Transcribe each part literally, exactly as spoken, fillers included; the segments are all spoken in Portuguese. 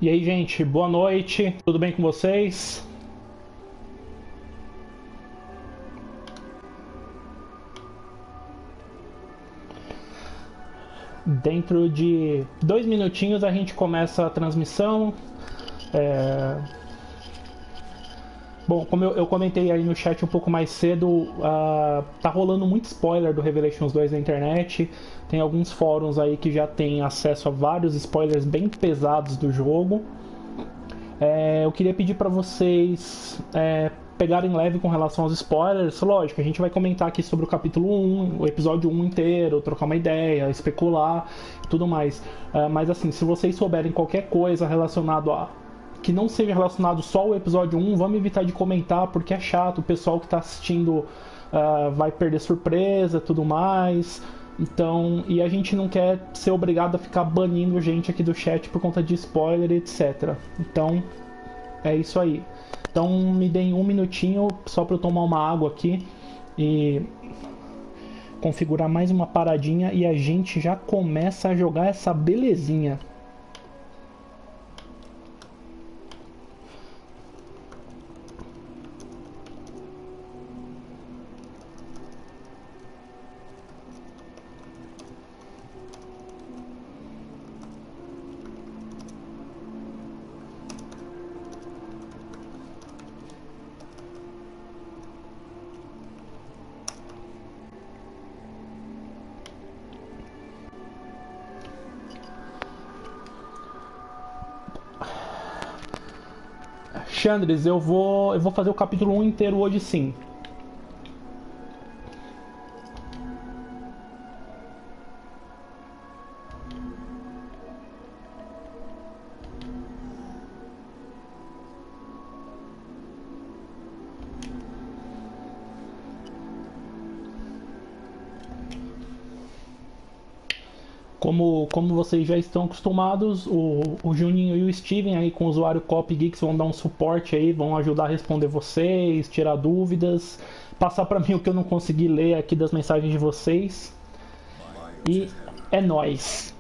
E aí, gente, boa noite, tudo bem com vocês? Dentro de dois minutinhos a gente começa a transmissão. É... Bom, como eu, eu comentei aí no chat um pouco mais cedo, uh, tá rolando muito spoiler do Revelations dois na internet. Tem alguns fóruns aí que já tem acesso a vários spoilers bem pesados do jogo. É, eu queria pedir para vocês é, pegarem leve com relação aos spoilers. Lógico, a gente vai comentar aqui sobre o capítulo um, o episódio um inteiro, trocar uma ideia, especular e tudo mais. É, mas assim, se vocês souberem qualquer coisa relacionado a que não seja relacionado só ao episódio um, vamos evitar de comentar, porque é chato, o pessoal que está assistindo uh, vai perder surpresa, tudo mais. Então, e a gente não quer ser obrigado a ficar banindo gente aqui do chat por conta de spoiler, etcétera. Então, é isso aí. Então, me deem um minutinho só para eu tomar uma água aqui e configurar mais uma paradinha e a gente já começa a jogar essa belezinha. Xandres, eu vou, eu vou fazer o capítulo um inteiro hoje sim. Como, como vocês já estão acostumados, o, o Juninho e o Steven aí com o usuário Copy Geeks vão dar um suporte aí, vão ajudar a responder vocês, tirar dúvidas, passar para mim o que eu não consegui ler aqui das mensagens de vocês. E é nóis!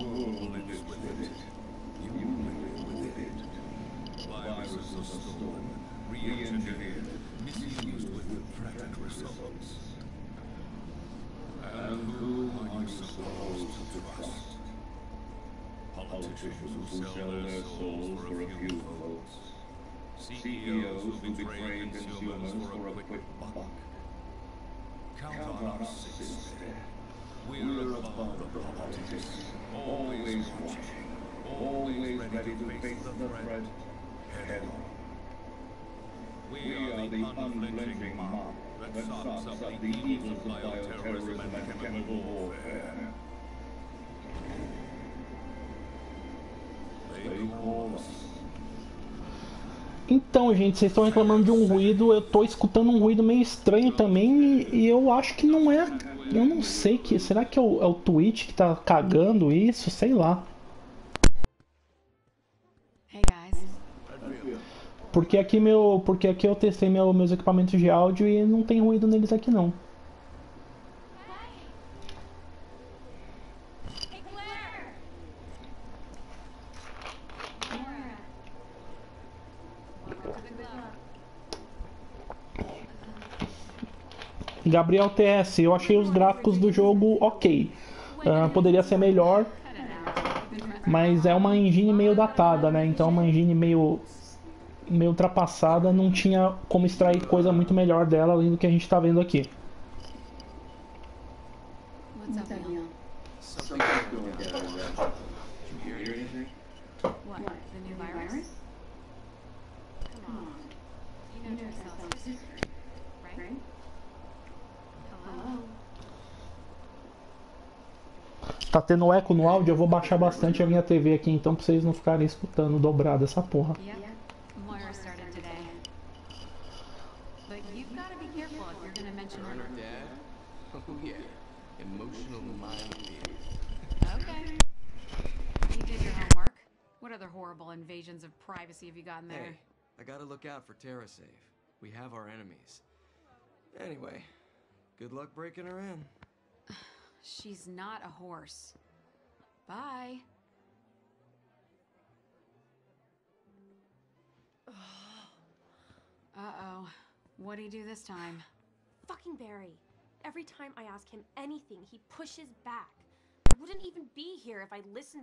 Politicians who sell their souls for a few votes. C E Os who betray consumers for a quick buck. Count on us, sister. We're above the politics. Always watching. Always ready to face the threat head on. We are the unflinching mob that sops up the evils of bioterrorism and chemical warfare. Então, gente, vocês estão reclamando de um ruído, eu tô escutando um ruído meio estranho também e, e eu acho que não é, eu não sei que, será que é o, é o Twitch que tá cagando isso? Sei lá. Hey guys. Porque aqui meu, porque aqui eu testei meu, meus equipamentos de áudio e não tem ruído neles aqui não. Gabriel T S, eu achei os gráficos do jogo ok. Uh, poderia ser melhor, mas é uma engine meio datada, né? Então é uma engine meio, meio ultrapassada, não tinha como extrair coisa muito melhor dela além do que a gente está vendo aqui. What's up, Neil? What? The new virus? Come on. You know Tercel's history, right? Hello? Tá tendo eco no áudio, eu vou baixar bastante a minha T V aqui então pra vocês não ficarem escutando dobrado essa porra. Yep. Moira started today. But you've got to be careful if you're going to mention her. Her dad? Oh yeah. Emotional minefield. Okay. You did your homework. What other horrible invasions of privacy have you gotten there? Hey, I gotta look out for TerraSafe. We have our enemies. Anyway, good luck breaking her in. She's not a horse. Bye. What'd he do this time? Fucking Barry. Every time I ask him anything, he pushes back. I wouldn't even be here if I listened.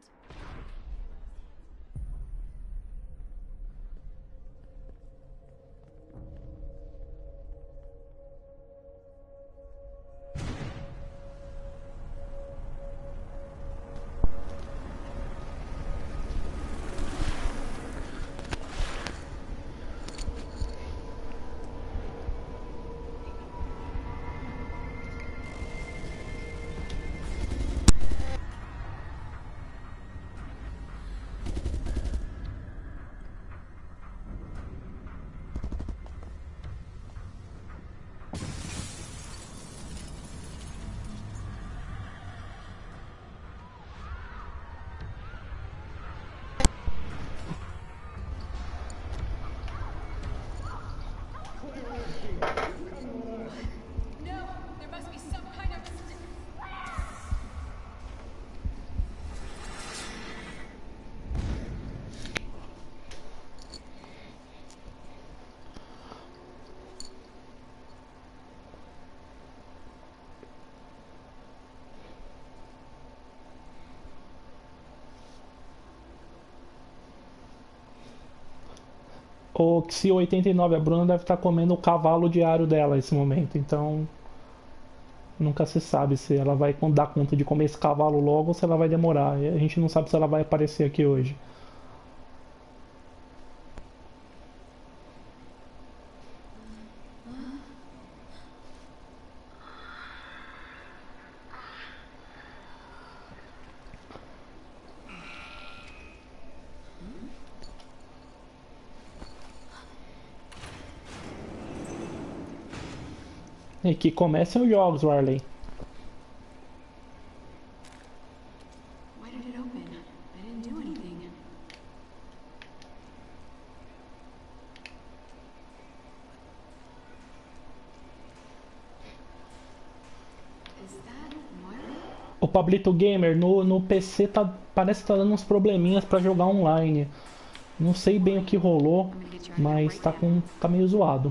O Xi oitenta e nove, a Bruna deve estar comendo o cavalo diário dela nesse momento, então nunca se sabe se ela vai dar conta de comer esse cavalo logo ou se ela vai demorar. E a gente não sabe se ela vai aparecer aqui hoje. E que comecem os jogos, Warley. Why did it open? I didn't do anything. Is that Moira? O Pablito Gamer no, no P C tá, parece que tá dando uns probleminhas pra jogar online. Não sei bem o que rolou, mas tá, com, tá meio zoado.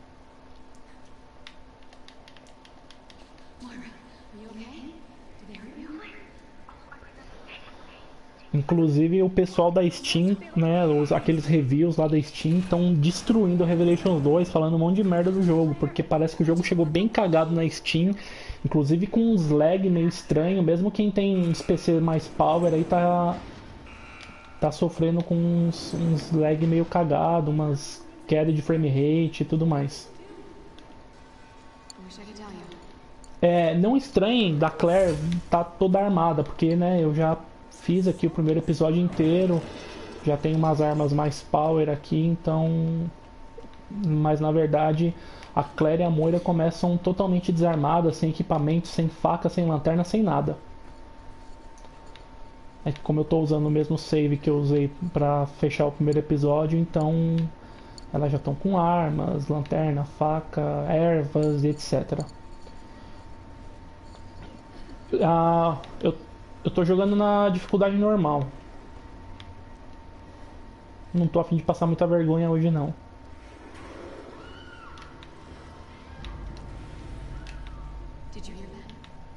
Inclusive o pessoal da Steam, né, os, aqueles reviews lá da Steam estão destruindo o Revelations dois, falando um monte de merda do jogo, porque parece que o jogo chegou bem cagado na Steam, inclusive com uns lag meio estranho, mesmo quem tem uns P C mais power aí tá tá sofrendo com uns, uns lag meio cagado, umas queda de frame rate e tudo mais. É, não estranhem da Claire tá toda armada, porque, né, eu já fiz aqui o primeiro episódio inteiro, já tem umas armas mais power aqui, então... Mas na verdade a Claire e a Moira começam totalmente desarmadas, sem equipamento, sem faca, sem lanterna, sem nada. É que como eu tô usando o mesmo save que eu usei pra fechar o primeiro episódio, então elas já estão com armas, lanterna, faca, ervas e etcétera. Ah, eu Eu tô jogando na dificuldade normal. Não tô a fim de passar muita vergonha hoje não. Did you hear that?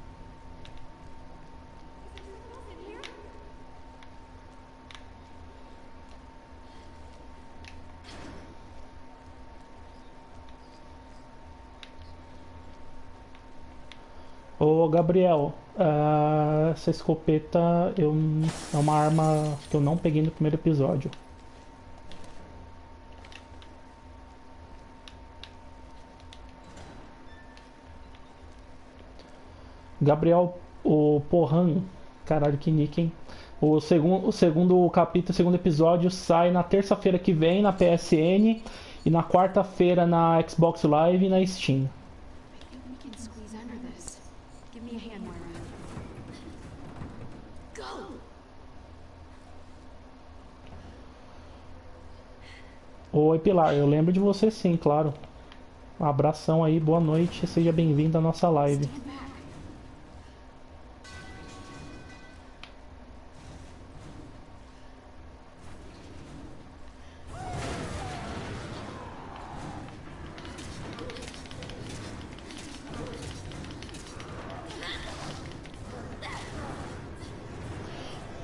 Ô Gabriel, uh, essa escopeta eu, é uma arma que eu não peguei no primeiro episódio. Gabriel, o Porran, caralho que nick, hein? O segundo, o segundo capítulo, o segundo episódio sai na terça-feira que vem na P S N e na quarta-feira na Xbox Live e na Steam. Oi Pilar, eu lembro de você sim, claro. Um abração aí, boa noite, seja bem-vindo à nossa live.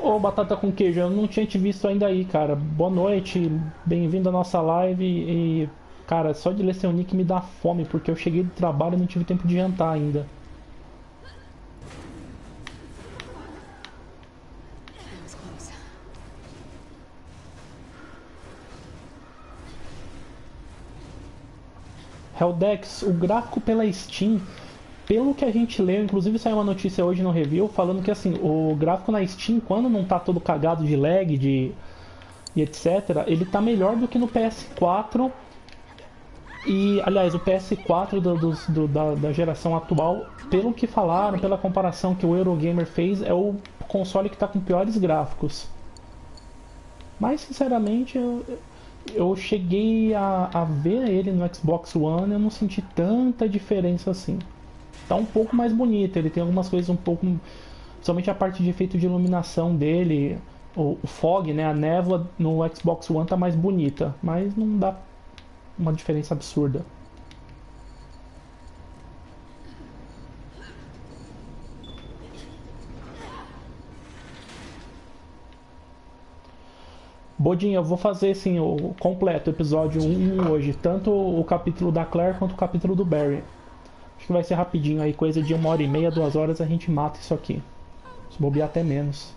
Ô, Batata com Queijo, eu não tinha te visto ainda aí, cara. Boa noite, bem-vindo à nossa live e... Cara, só de ler seu nick me dá fome, porque eu cheguei do trabalho e não tive tempo de jantar ainda. That was close. Helldex, o gráfico pela Steam, pelo que a gente leu, inclusive saiu uma notícia hoje no review falando que assim, o gráfico na Steam, quando não tá todo cagado de lag de, e etcétera, ele tá melhor do que no P S quatro. E, aliás, o P S quatro do, do, do, da, da geração atual, pelo que falaram, pela comparação que o Eurogamer fez, é o console que tá com piores gráficos. Mas, sinceramente, eu, eu cheguei a, a ver ele no Xbox One e eu não senti tanta diferença assim. Tá um pouco mais bonito, ele tem algumas coisas um pouco... Somente a parte de efeito de iluminação dele, o, o fog, né, a névoa no Xbox One tá mais bonita, mas não dá uma diferença absurda. Bodinha, eu vou fazer assim, o completo, episódio um hoje, tanto o capítulo da Claire quanto o capítulo do Barry. Acho que vai ser rapidinho aí, coisa de uma hora e meia, duas horas a gente mata isso aqui. Se bobear até menos.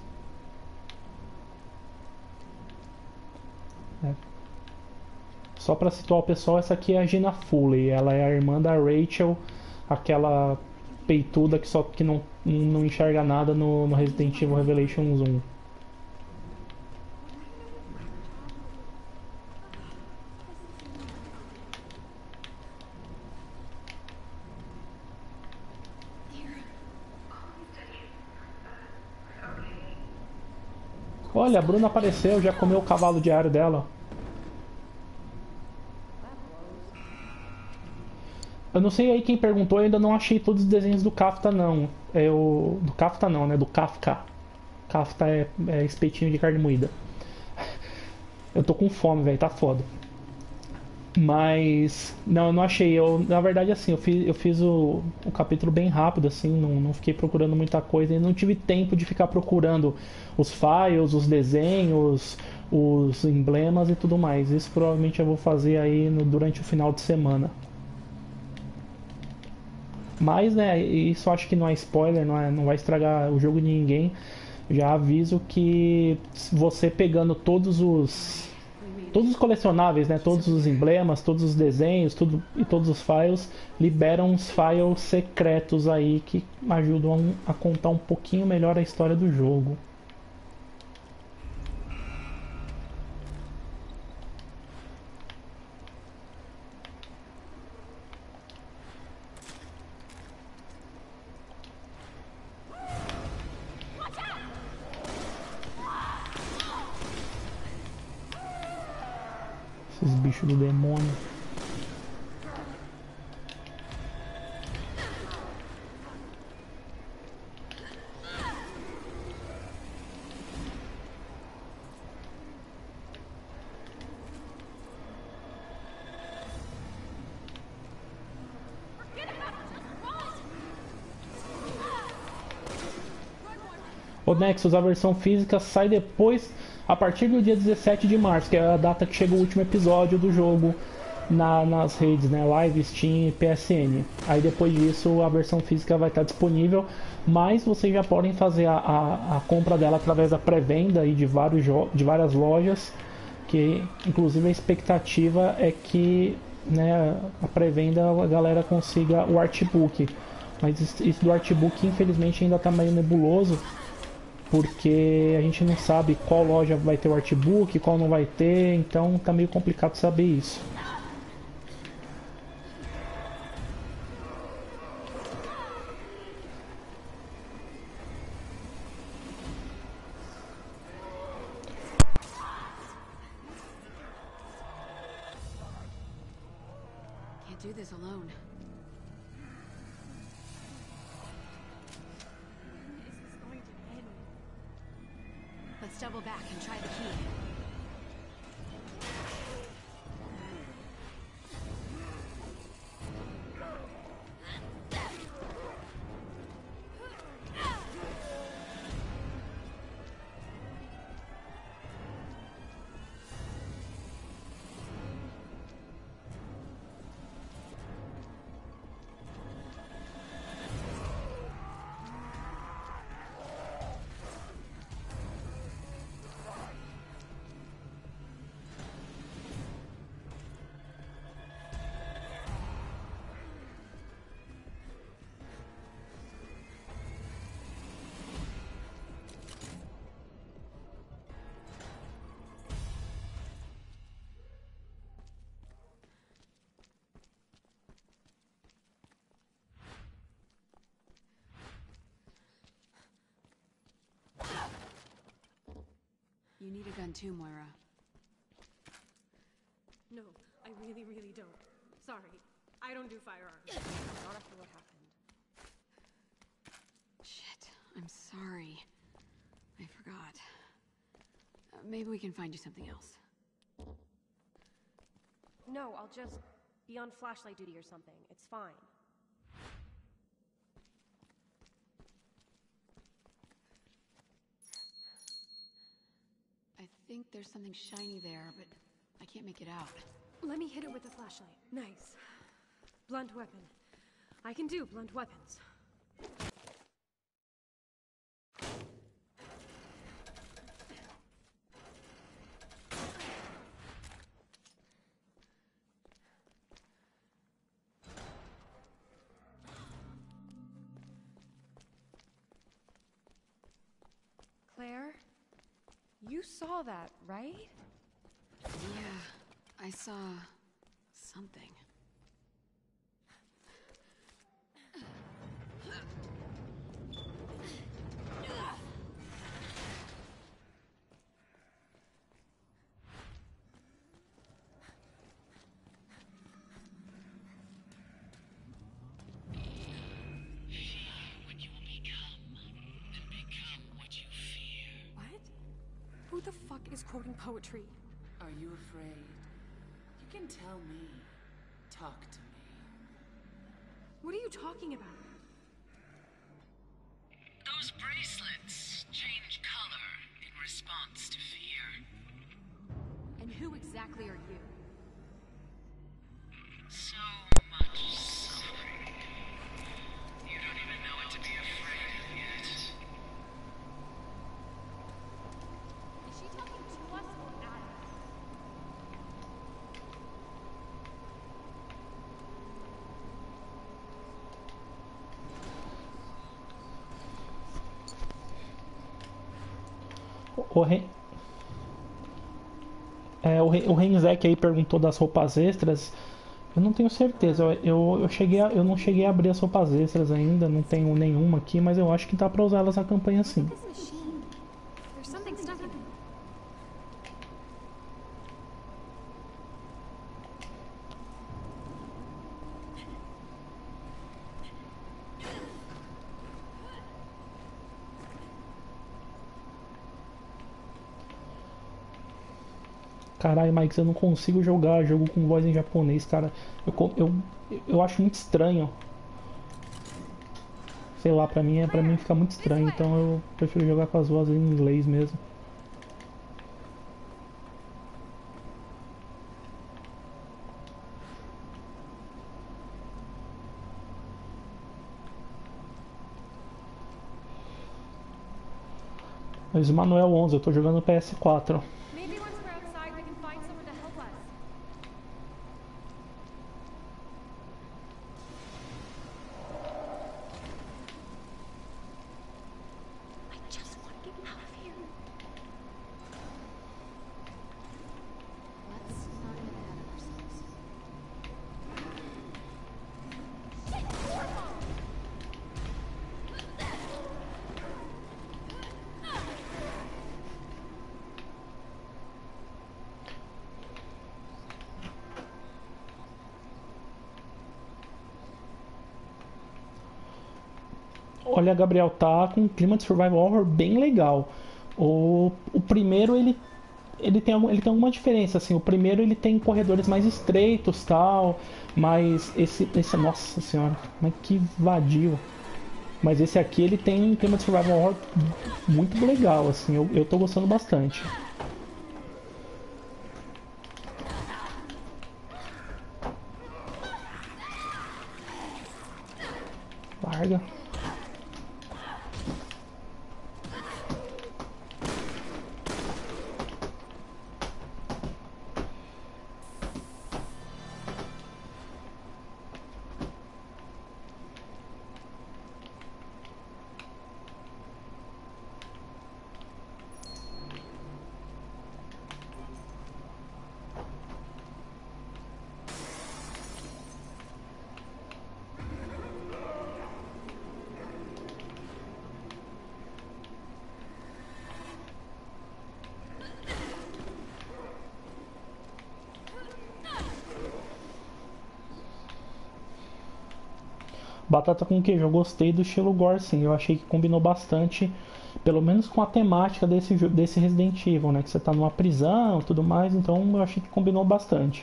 É. Só pra situar o pessoal, essa aqui é a Gina Foley. Ela é a irmã da Rachel, aquela peituda que só que não, não enxerga nada no, no Resident Evil Revelations um. Olha, a Bruna apareceu, já comeu o cavalo diário dela. Eu não sei aí quem perguntou, eu ainda não achei todos os desenhos do Kafka não. É o... Do Kafka não, né? Do Kafka. Kafka é, é espetinho de carne moída. Eu tô com fome, velho, tá foda. Mas... Não, eu não achei. Eu, na verdade, assim, eu fiz, eu fiz o, o capítulo bem rápido, assim, não, não fiquei procurando muita coisa e não tive tempo de ficar procurando os files, os desenhos, os emblemas e tudo mais. Isso provavelmente eu vou fazer aí no, durante o final de semana. Mas, né, isso acho que não é spoiler, não, é, não vai estragar o jogo de ninguém. Já aviso que você pegando todos os todos os colecionáveis, né, todos os emblemas, todos os desenhos, tudo e todos os files liberam uns files secretos aí que ajudam a contar um pouquinho melhor a história do jogo. Esses bichos do demônio. O Nexus, a versão física, sai depois, a partir do dia dezessete de março, que é a data que chega o último episódio do jogo na, nas redes, né? Live, Steam e P S N. Aí depois disso a versão física vai estar disponível, mas vocês já podem fazer a, a, a compra dela através da pré-venda de, vários de várias lojas, que inclusive a expectativa é que, né, a pré-venda a galera consiga o artbook. Mas isso do artbook infelizmente ainda está meio nebuloso, porque a gente não sabe qual loja vai ter o artbook, qual não vai ter, então tá meio complicado saber isso. Can't do this alone. Let's double back and try the key. You need a gun too, Moira. No, I really, really don't. Sorry. I don't do firearms. Not after what happened. Shit, I'm sorry. I forgot. Uh, maybe we can find you something else. No, I'll just be on flashlight duty or something. It's fine. I think there's something shiny there, but I can't make it out. Let me hit it with the flashlight. Nice. Blunt weapon. I can do blunt weapons. Claire? You saw that, right? Yeah, I saw something. Who the fuck is quoting poetry? Are you afraid? You can tell me. Talk to me. What are you talking about? Those bracelets change color in response to fear. And who exactly are you? So much suffering. You don't even know what to be afraid of yet. Is she talking to us or at us? O, Ren... é, o, Ren... o Renzek aí perguntou das roupas extras. Eu não tenho certeza. Eu, eu, eu, cheguei a... eu não cheguei a abrir as roupas extras ainda. Não tenho nenhuma aqui, mas eu acho que dá pra usar elas na campanha sim. This machine. There's something stuck in it. Caralho, Mike, eu não consigo jogar jogo com voz em japonês, cara. Eu, co- eu, eu acho muito estranho. Sei lá, pra mim, é, pra mim fica muito estranho, então eu prefiro jogar com as vozes em inglês mesmo. Mas Manuel onze, eu tô jogando no P S quatro. Maybe once we're outside, we can find someone to help us. I just want to get out of here. Let's not get ahead of ourselves. Olha, Gabriel, tá com um clima de survival horror bem legal. O, o primeiro, ele, ele, tem, algum- ele tem alguma diferença, assim. O primeiro, ele tem corredores mais estreitos, tal. Mas esse, esse... Nossa senhora, mas que vadio. Mas esse aqui, ele tem um clima de survival horror muito legal, assim. Eu, eu tô gostando bastante. Larga. Batata com queijo, eu gostei do estilo gore, sim. Eu achei que combinou bastante, pelo menos com a temática desse, desse Resident Evil, né? Que você tá numa prisão e tudo mais, então eu achei que combinou bastante.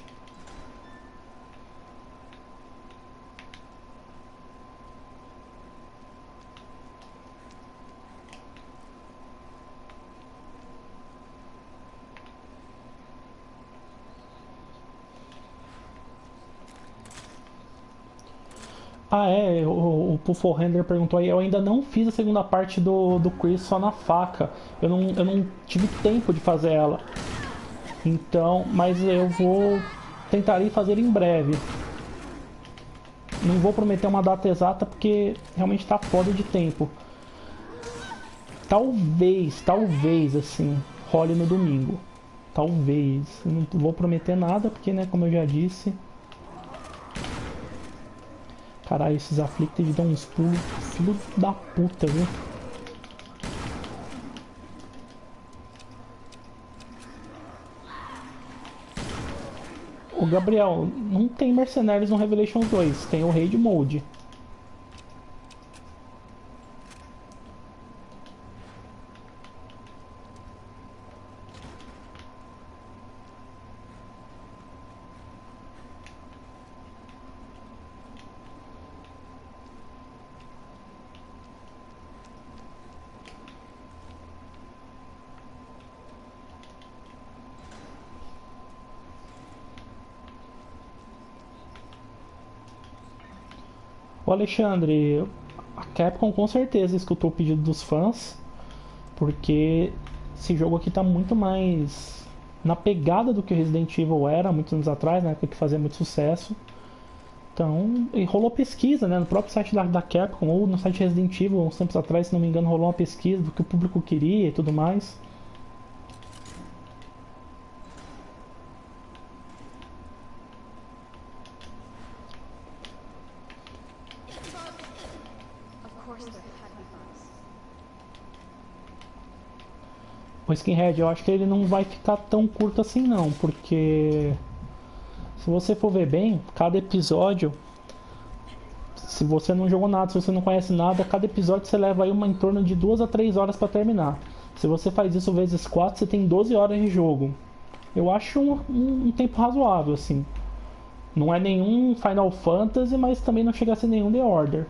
Ah, é, o, o Puffo Render perguntou aí, eu ainda não fiz a segunda parte do, do Chris só na faca. Eu não, eu não tive tempo de fazer ela. Então, mas eu vou tentarei fazer em breve. Não vou prometer uma data exata porque realmente tá foda de tempo. Talvez, talvez assim, role no domingo. Talvez. Eu não vou prometer nada porque, né, como eu já disse. Caralho, esses Afflicted dão uns pulos, filho da puta, viu? Ô Gabriel, não tem mercenários no Revelations dois, tem o Raid Mode. O Alexandre, a Capcom com certeza escutou o pedido dos fãs, porque esse jogo aqui tá muito mais na pegada do que o Resident Evil era muitos anos atrás, na época que fazia muito sucesso. Então, e rolou pesquisa, né, no próprio site da, da Capcom, ou no site Resident Evil, uns tempos atrás, se não me engano, rolou uma pesquisa do que o público queria e tudo mais. O Skinhead, eu acho que ele não vai ficar tão curto assim não, porque se você for ver bem, cada episódio, se você não jogou nada, se você não conhece nada, cada episódio você leva aí uma, em torno de duas a três horas para terminar. Se você faz isso vezes quatro, você tem doze horas de jogo. Eu acho um, um, um tempo razoável, assim. Não é nenhum Final Fantasy, mas também não chega a ser nenhum The Order.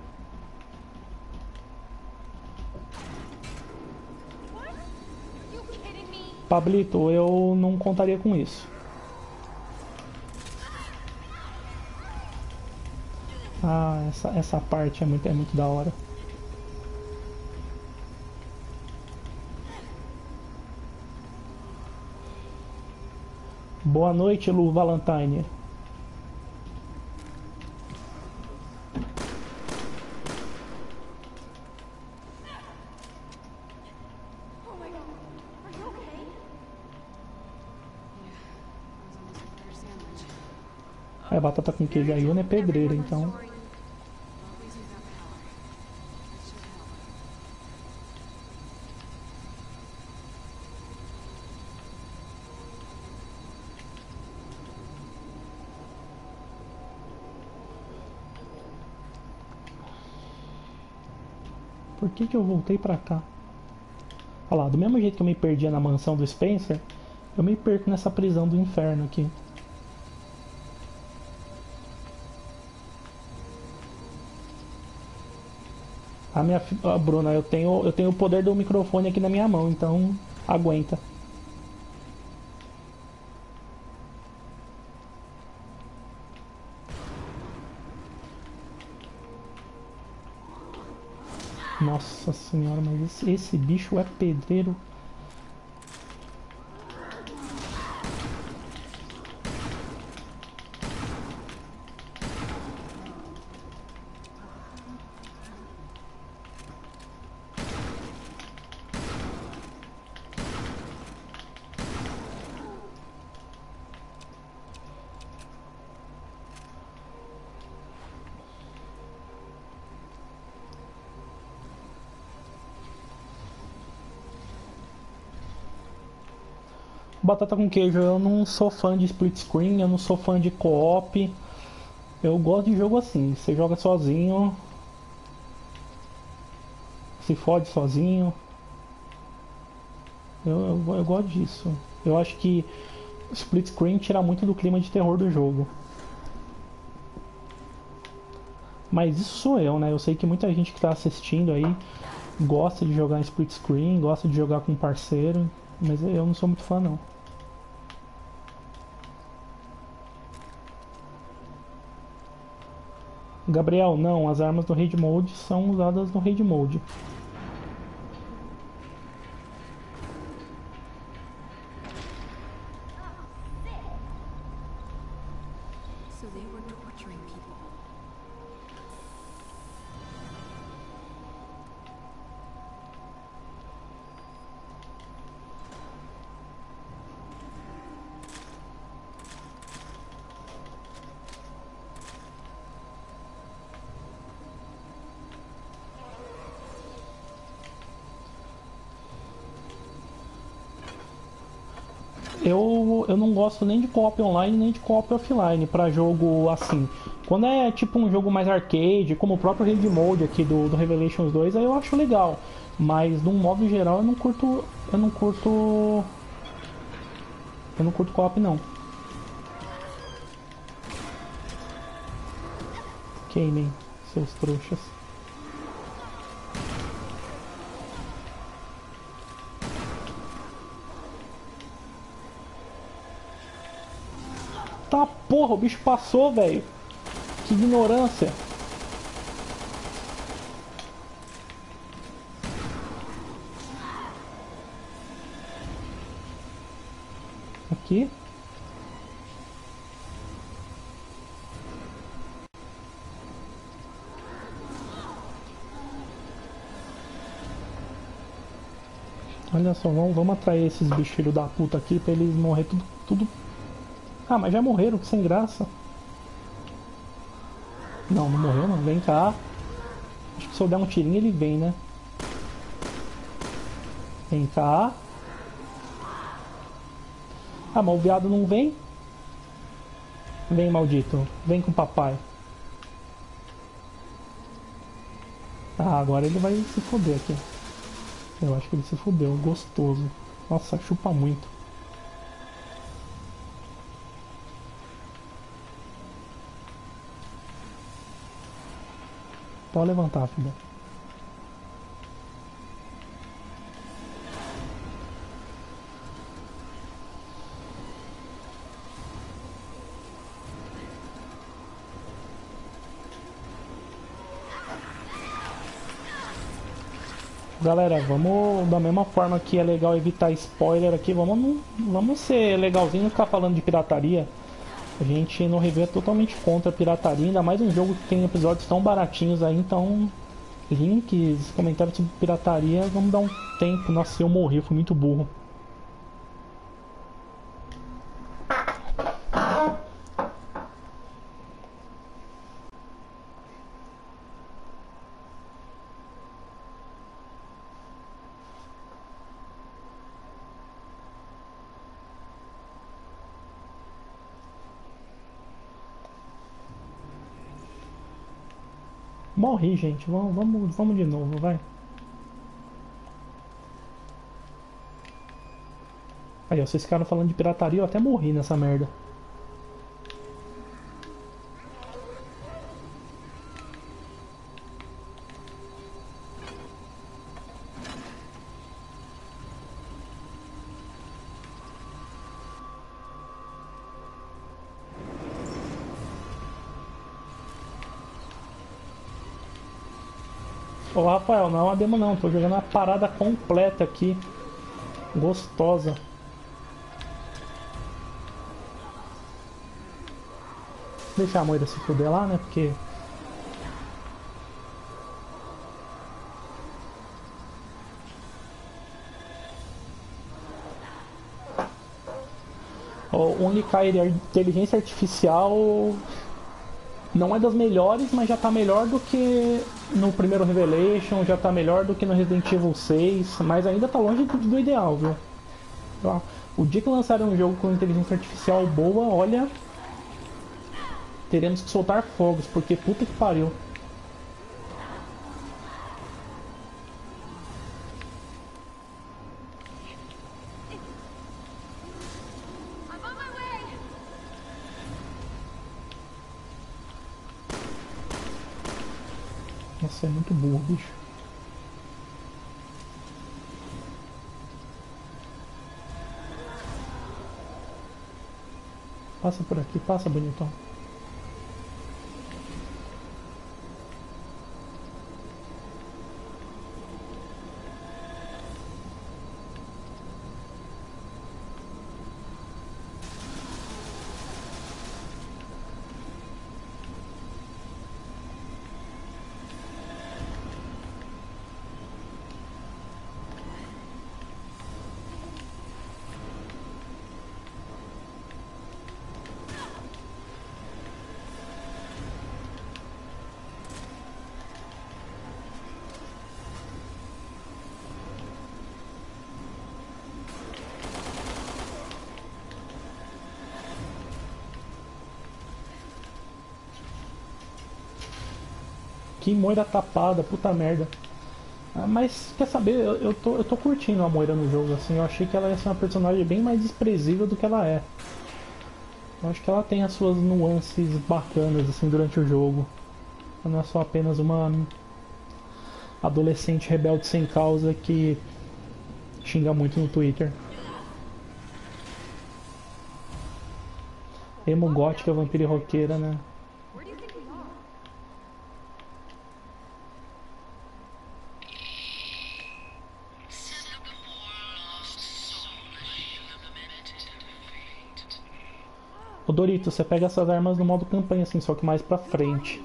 Pablito, eu não contaria com isso. Ah, essa, essa parte é muito, é muito da hora. Boa noite, Lu Valentine. É, batata com queijo aí, né? Pedreira, então. Por que que eu voltei pra cá? Olha lá, do mesmo jeito que eu me perdia na mansão do Spencer, eu me perco nessa prisão do inferno aqui. A minha a Bruna, eu tenho, eu tenho o poder do microfone aqui na minha mão, então aguenta. Nossa senhora, mas esse, esse bicho é pedreiro. Batata com queijo, eu não sou fã de split screen, eu não sou fã de co-op. Eu gosto de jogo assim, você joga sozinho, se fode sozinho. Eu, eu, eu gosto disso. Eu acho que split screen tira muito do clima de terror do jogo. Mas isso sou eu, né? Eu sei que muita gente que tá assistindo aí gosta de jogar em split screen, gosta de jogar com um parceiro, mas eu não sou muito fã não. Gabriel, não, as armas do Raid Mode são usadas no Raid Mode. So they were torturing people. Eu, eu não gosto nem de co-op online nem de co-op offline pra jogo assim. Quando é tipo um jogo mais arcade, como o próprio Raid Mode aqui do, do Revelations dois, aí eu acho legal. Mas num modo geral eu não curto. Eu não curto. Eu não curto co-op não. Queimem, seus trouxas. Tá porra, o bicho passou, velho. Que ignorância. Aqui. Olha só, vamos, vamos atrair esses bichos filho da puta aqui pra eles morrer tudo, tudo. Ah, mas já morreram, que sem graça. Não, não morreu não, vem cá. Acho que se eu der um tirinho ele vem, né? Vem cá. Ah, mas o viado não vem? Vem, maldito. Vem com o papai. Ah, agora ele vai se foder aqui. Eu acho que ele se fodeu, gostoso. Nossa, chupa muito. Pode levantar, filha. Galera, vamos da mesma forma que é legal evitar spoiler aqui, vamos, vamos ser legalzinho e ficar falando de pirataria. A gente no review é totalmente contra a pirataria, ainda mais um jogo que tem episódios tão baratinhos aí, então links, comentários sobre pirataria, vamos dar um tempo. Nossa, eu morri, eu fui muito burro. Morri, gente. Vamos, vamos, vamos de novo, vai. Aí, ó, vocês ficaram falando de pirataria, eu até morri nessa merda. Ô Rafael, não é uma demo não, tô jogando uma parada completa aqui. Gostosa. Deixar a Moira se fuder lá, né? Porque... o Unicair, a inteligência artificial não é das melhores, mas já tá melhor do que no primeiro Revelation, já tá melhor do que no Resident Evil seis, mas ainda tá longe do, do ideal, viu? O dia que lançarem um jogo com inteligência artificial boa, olha, teremos que soltar fogos, porque puta que pariu. Nossa, é muito burro, bicho. Passa por aqui, passa, bonitão. Que Moira tapada, puta merda. Ah, mas, quer saber, eu, eu, tô, eu tô curtindo a Moira no jogo, assim. Eu achei que ela ia ser uma personagem bem mais desprezível do que ela é. Eu acho que ela tem as suas nuances bacanas, assim, durante o jogo. Ela não é só apenas uma adolescente rebelde sem causa que xinga muito no Twitter. Emo gótica, vampira e roqueira, né? Ô Dorito, você pega essas armas no modo campanha, assim, só que mais pra frente.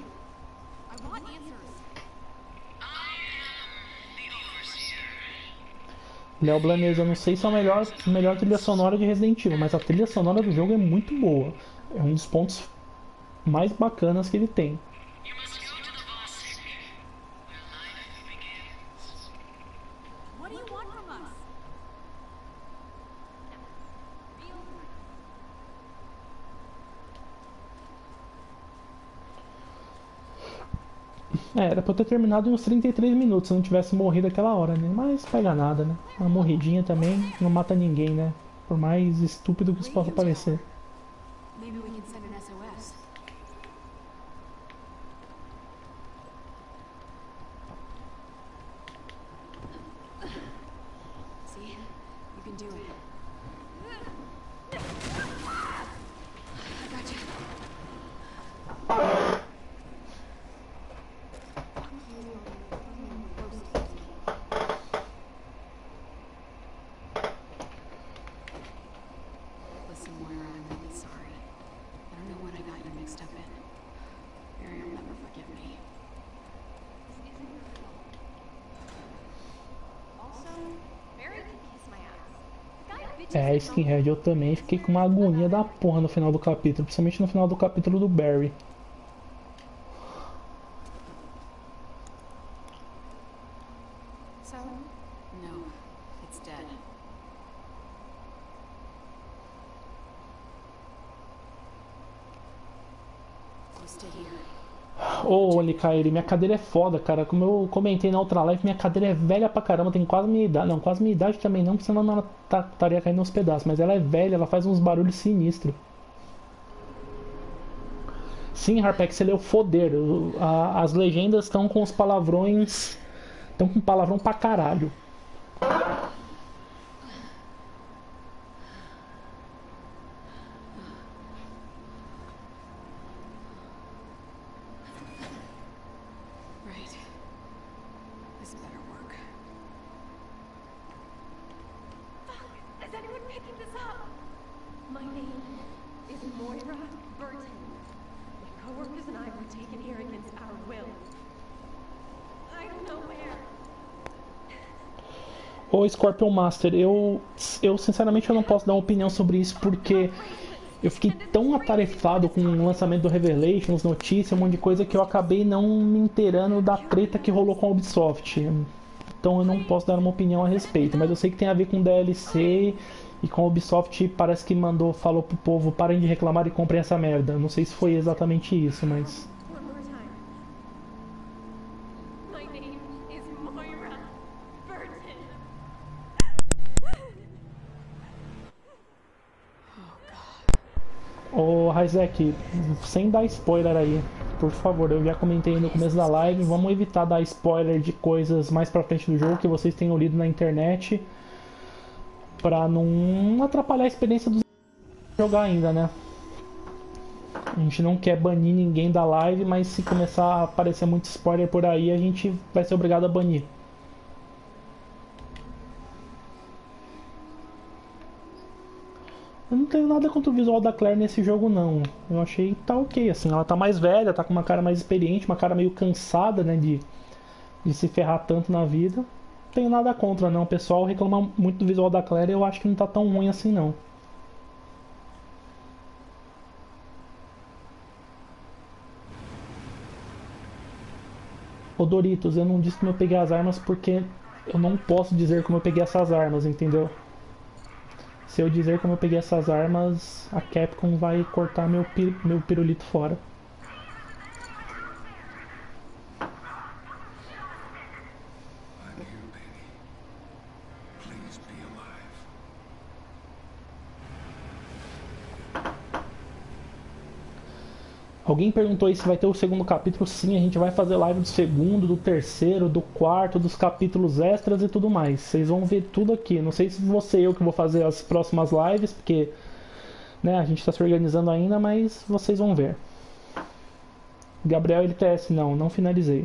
Léo Blanes, eu não sei se é a melhor, melhor trilha sonora de Resident Evil, mas a trilha sonora do jogo é muito boa. É um dos pontos mais bacanas que ele tem. É, era pra eu ter terminado em uns trinta e três minutos se eu não tivesse morrido aquela hora, né? Mas pega nada, né? Uma morridinha também não mata ninguém, né? Por mais estúpido que isso possa parecer. Maybe we can send an S O S. See? You can do it. I got you. Listen, Moira, I'm really sorry. I don't know what I got you mixed up in. Barry will never forgive me. É, Skinhead, eu também fiquei com uma agonia da porra no final do capítulo, principalmente no final do capítulo do Barry. So? No, it's dead. You stay here. Ô, Olikairi, minha cadeira é foda, cara. Como eu comentei na outra live, minha cadeira é velha pra caramba, tem quase minha idade. Não, quase minha idade também não, porque senão ela tá- estaria caindo nos pedaços. Mas ela é velha, ela faz uns barulhos sinistros. Sim, Harpex, você leu foder. O- a- As legendas estão com os palavrões. Estão com palavrão pra caralho. Right. This better work. Is anyone picking this up? My name is Moira Burton. My coworkers and I were taken here against our will. I don't know where. Ô, Scorpion Master, eu, eu sinceramente eu não posso dar uma opinião sobre isso porque eu fiquei tão atarefado com o lançamento do Revelations, notícia, um monte de coisa que eu acabei não me inteirando da treta que rolou com a Ubisoft. Então eu não posso dar uma opinião a respeito, mas eu sei que tem a ver com D L C e com a Ubisoft parece que mandou, falou pro povo, parem de reclamar e comprem essa merda. Não sei se foi exatamente isso, mas... One more time. My name is Moira Burton. Ô, Isaac, sem dar spoiler aí, por favor, eu já comentei no começo da live, vamos evitar dar spoiler de coisas mais pra frente do jogo que vocês tenham lido na internet, pra não atrapalhar a experiência dos jogar ainda, né? A gente não quer banir ninguém da live, mas se começar a aparecer muito spoiler por aí, a gente vai ser obrigado a banir. Eu não tenho nada contra o visual da Claire nesse jogo, não. Eu achei que tá ok, assim. Ela tá mais velha, tá com uma cara mais experiente, uma cara meio cansada, né, de, de se ferrar tanto na vida. Não tenho nada contra, não. O pessoal reclama muito do visual da Claire e eu acho que não tá tão ruim assim, não. Ô Doritos, eu não disse como eu peguei as armas porque eu não posso dizer como eu peguei essas armas, entendeu? Se eu dizer como eu peguei essas armas, a Capcom vai cortar meu, pi meu pirulito fora. I'm here, baby. Please be alive. Alguém perguntou aí se vai ter o segundo capítulo. Sim, a gente vai fazer live do segundo, do terceiro, do quarto, dos capítulos extras e tudo mais. Vocês vão ver tudo aqui. Não sei se vou ser eu que vou fazer as próximas lives, porque né, a gente está se organizando ainda, mas vocês vão ver. Gabriel L T S, não, não finalizei.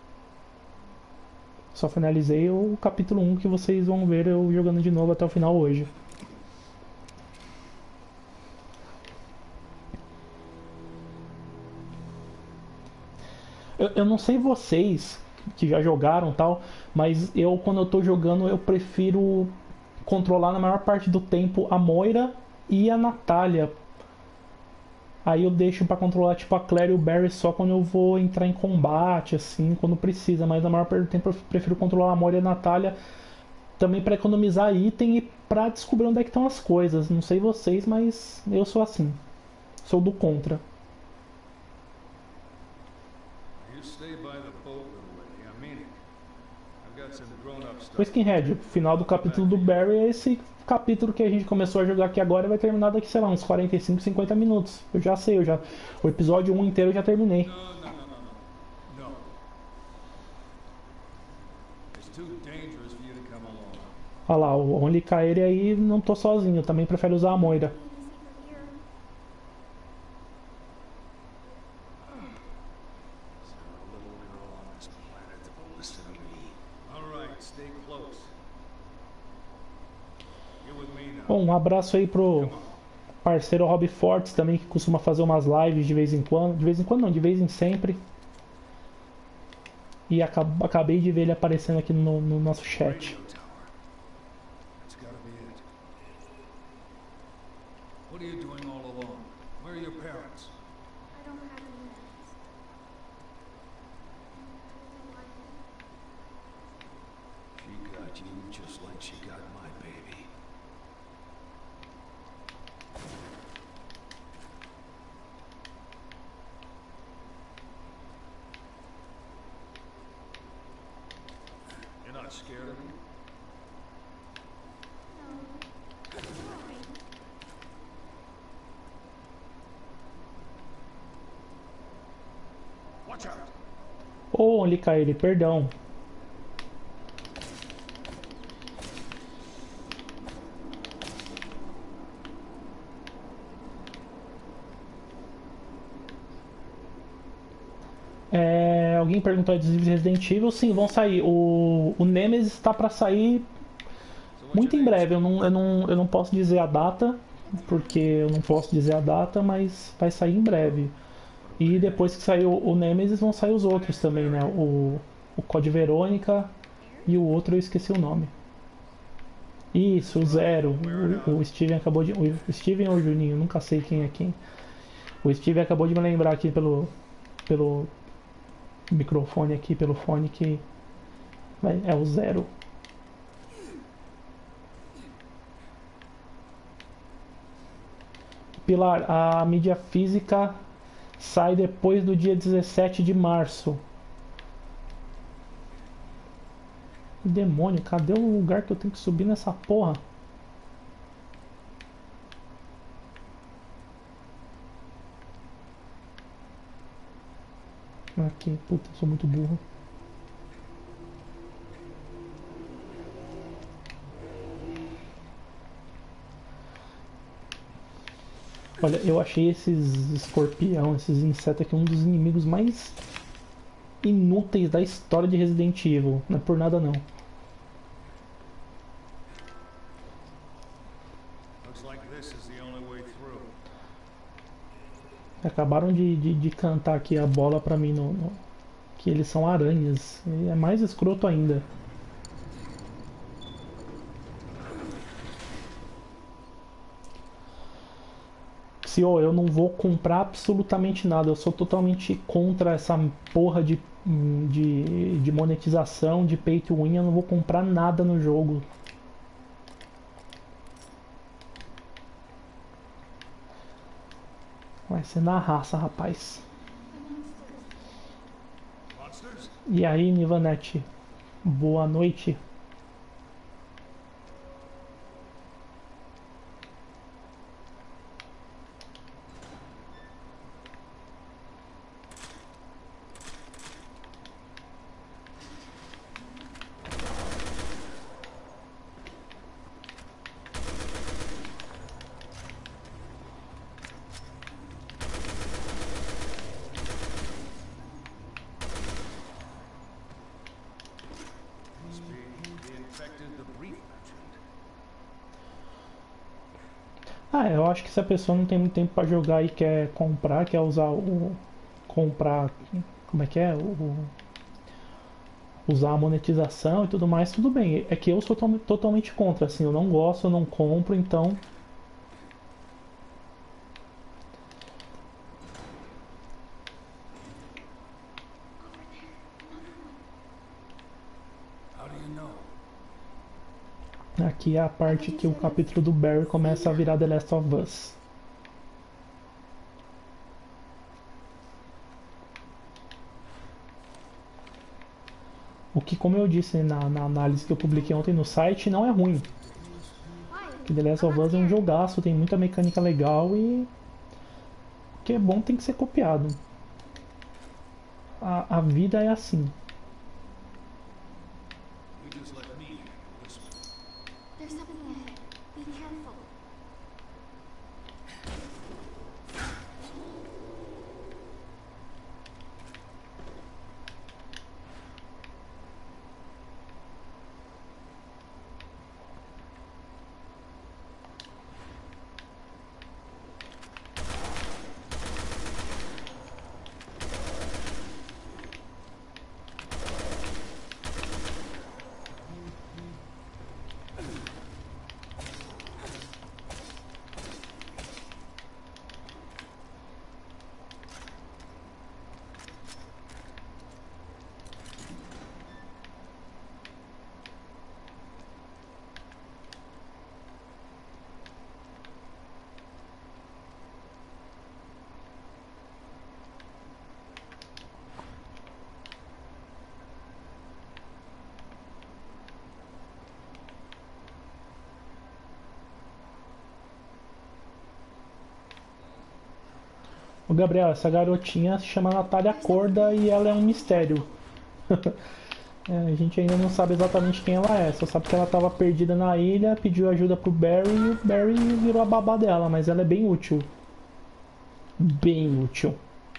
Só finalizei o capítulo um que vocês vão ver eu jogando de novo até o final hoje. Eu, eu não sei vocês que já jogaram tal, mas eu quando eu tô jogando eu prefiro controlar na maior parte do tempo a Moira e a Natália. Aí eu deixo pra controlar tipo a Claire e o Barry só quando eu vou entrar em combate, assim, quando precisa, mas na maior parte do tempo eu prefiro controlar a Moira e a Natália também pra economizar item e pra descobrir onde é que estão as coisas. Não sei vocês, mas eu sou assim. Sou do contra. You stay by the boat, little lady. I mean it. I've got some grown-up O stuff. Skinhead, o final do capítulo do Barry é esse capítulo que a gente começou a jogar aqui agora e vai terminar daqui, sei lá, uns quarenta e cinco, cinquenta minutos. Eu já sei, eu já. O episódio um inteiro eu já terminei. No, no, no, no, no. No. It's too dangerous for you to come along. Olha lá, o Only Kairi aí não tô sozinho, eu também prefiro usar a Moira. Is there a little girl on this planet that will listen to me? All right, stay close. You're with me now. Bom, um abraço aí pro parceiro Rob Fortes também, que costuma fazer umas lives de vez em quando. De vez em quando não, de vez em sempre. E acab- acabei de ver ele aparecendo aqui no, no nosso chat. Radio tower. That's gotta be it. What are you doing all alone? Where are your parents? I don't have any parents. She got you just like she got my baby. You're not scared of me? Watch out! Ô, Only Kairi, perdão. É, alguém perguntou de Resident Evil, sim, vão sair. O, o Nemesis está para sair muito em breve. Eu não, eu, não, eu não posso dizer a data, porque eu não posso dizer a data, mas vai sair em breve. E depois que sair o, o Nemesis, vão sair os outros também, né? O, o Code Verônica e o outro eu esqueci o nome. Isso, o Zero. O, o Steven acabou de. O Steven ou o Juninho, nunca sei quem é quem. O Steven acabou de me lembrar aqui pelo. pelo microfone aqui, pelo fone que vai- é o Zero. Pilar, a mídia física sai depois do dia dezessete de março. Demônio, cadê o lugar que eu tenho que subir nessa porra? Aqui, puta, eu sou muito burro. Olha, eu achei esses escorpião, esses insetos aqui, um dos inimigos mais inúteis da história de Resident Evil. Não é por nada não. Looks like this is the only way through. Acabaram de, de, de cantar aqui a bola pra mim no, no- que eles são aranhas. E é mais escroto ainda. Se ó, eu não vou comprar absolutamente nada, eu sou totalmente contra essa porra de, de, de monetização, de pay to win, eu não vou comprar nada no jogo. Vai ser na raça, rapaz. Monsters? E aí, Nivanete? Boa noite. Must be the infected the brief mentioned. Ah, eu acho que se a pessoa não tem muito tempo pra jogar e quer comprar, quer usar o... comprar... como é que é? O, usar a monetização e tudo mais, tudo bem. É que eu sou to totalmente contra, assim, eu não gosto, eu não compro, então... How do you know? Aqui é a parte que o capítulo do Barry começa a virar The Last of Us. O que, como eu disse na, na análise que eu publiquei ontem no site, não é ruim. Que The Last of Us é um jogaço, tem muita mecânica legal e... o que é bom tem que ser copiado. A, a vida é assim. You just let me whisper. There's something ahead. Be careful. Ô Gabriel, essa garotinha se chama Natália Corda e ela é um mistério. É, a gente ainda não sabe exatamente quem ela é, só sabe que ela estava perdida na ilha, pediu ajuda pro Barry e o Barry virou a babá dela, mas ela é bem útil. Bem útil.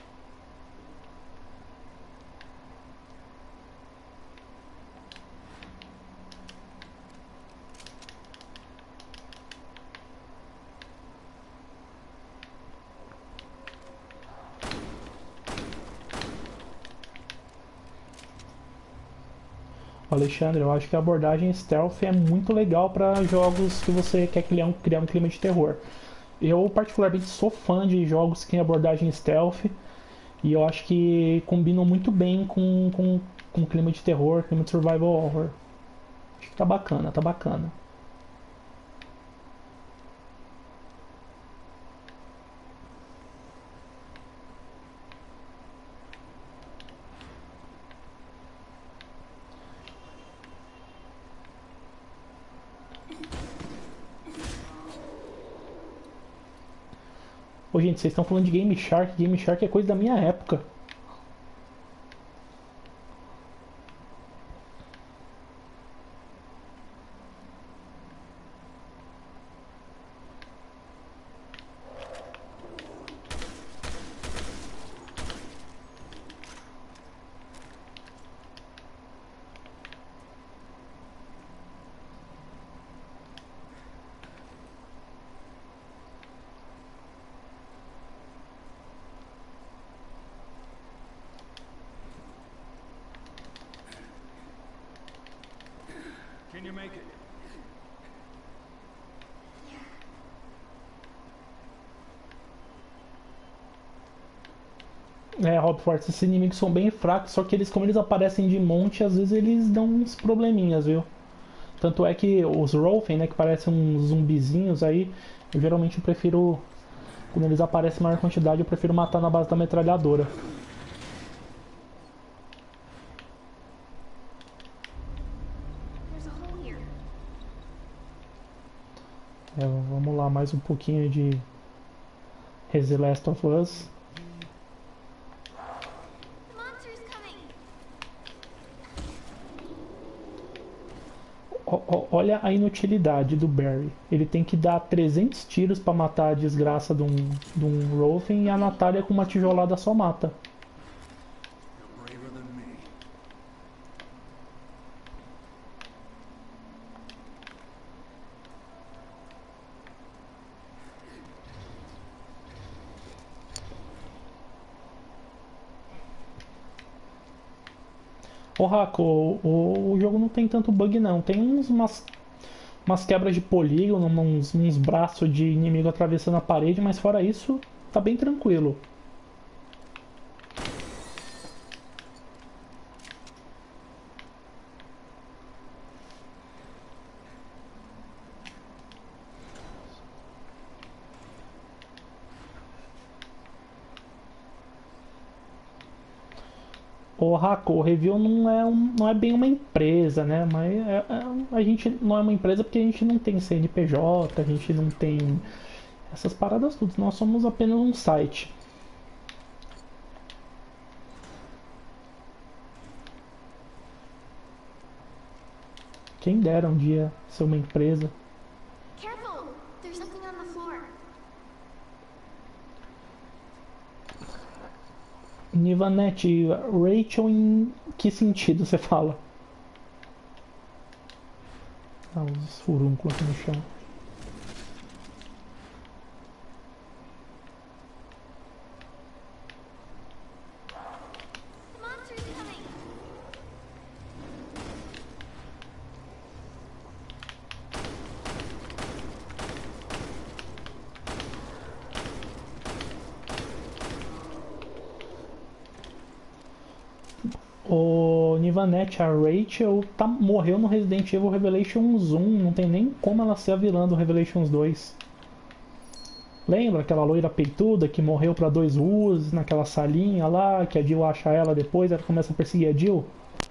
Alexandre, eu acho que a abordagem stealth é muito legal para jogos que você quer criar um, criar um clima de terror. Eu particularmente sou fã de jogos que têm abordagem stealth e eu acho que combinam muito bem com, com, com clima de terror, clima de survival horror. Acho que tá bacana, tá bacana. Ô gente, vocês estão falando de Game Shark, Game Shark é coisa da minha época. you make it? É, Rob Forte, esses inimigos são bem fracos, só que eles, como eles aparecem de monte, às vezes eles dão uns probleminhas, viu? Tanto é que os Rolfen, né, que parecem uns zumbizinhos aí, eu geralmente prefiro, quando eles aparecem em maior quantidade, eu prefiro matar na base da metralhadora. There's a hole here. É, vamos lá, mais um pouquinho de The Last of Us. The monster's coming. O- o- Olha a inutilidade do Barry. Ele tem que dar trezentos tiros pra matar a desgraça de um, de um Rolfen e a Natália com uma tijolada só mata. You're braver than me. Ô Raco, o, o jogo não tem tanto bug não. Tem uns, umas, umas quebras de polígono, uns, uns braços de inimigo atravessando a parede, mas fora isso, tá bem tranquilo. O Raco, o Review não é, um, não é bem uma empresa, né? Mas é- é- a gente não é uma empresa porque a gente não tem C N P J, a gente não tem essas paradas todas. Nós somos apenas um site. Quem dera um dia ser uma empresa. Careful! There's something on the floor. Nivanete, Rachel em que sentido você fala? Ah, os furúnculos aqui no chão. The monster's coming. O Nivanete, a Rachel tá, morreu no Resident Evil Revelations um, não tem nem como ela ser a vilã do Revelations dois. Lembra aquela loira peituda que morreu pra dois usos naquela salinha lá, que a Jill acha ela depois, ela começa a perseguir a Jill?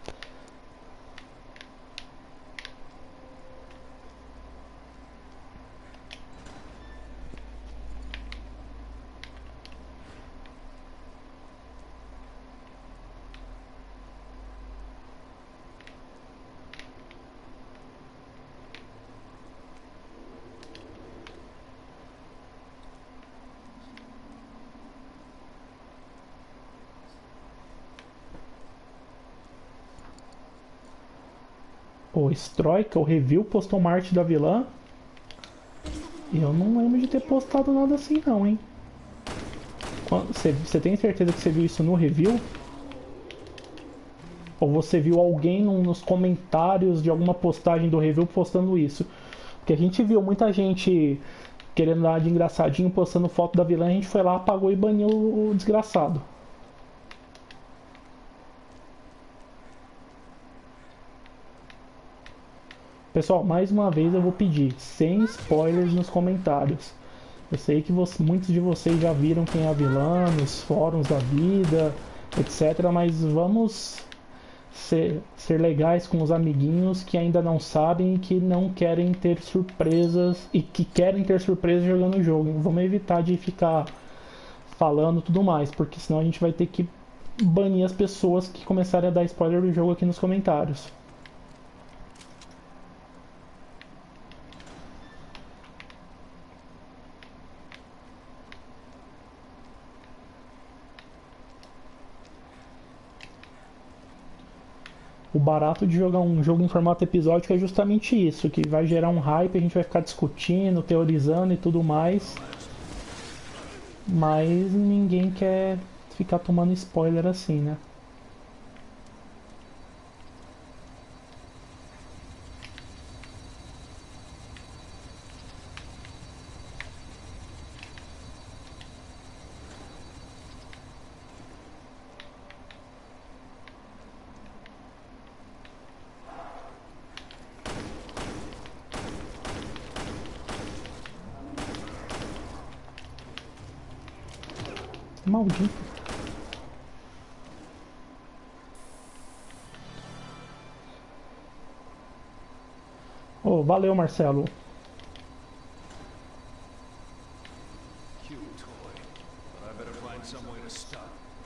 O Stroika, o review, postou uma arte da vilã. E eu não lembro de ter postado nada assim não, hein? Você, você tem certeza que você viu isso no review? Ou você viu alguém no- nos comentários de alguma postagem do review postando isso? Porque a gente viu muita gente querendo dar de engraçadinho postando foto da vilã, a gente foi lá, apagou e baniu o desgraçado. Pessoal, mais uma vez eu vou pedir, sem spoilers nos comentários. Eu sei que você- muitos de vocês já viram quem é a vilã nos fóruns da vida, etcétera. Mas vamos ser, ser legais com os amiguinhos que ainda não sabem e que não querem ter surpresas e que querem ter surpresas jogando o jogo. Vamos evitar de ficar falando tudo mais, porque senão a gente vai ter que banir as pessoas que começarem a dar spoiler do jogo aqui nos comentários. O barato de jogar um jogo em formato episódico é justamente isso, que vai gerar um hype, a gente vai ficar discutindo, teorizando e tudo mais. Mas ninguém quer ficar tomando spoiler assim, né? Maldito. Oh, valeu, Marcelo. Cute toy, but I better find some way to stop.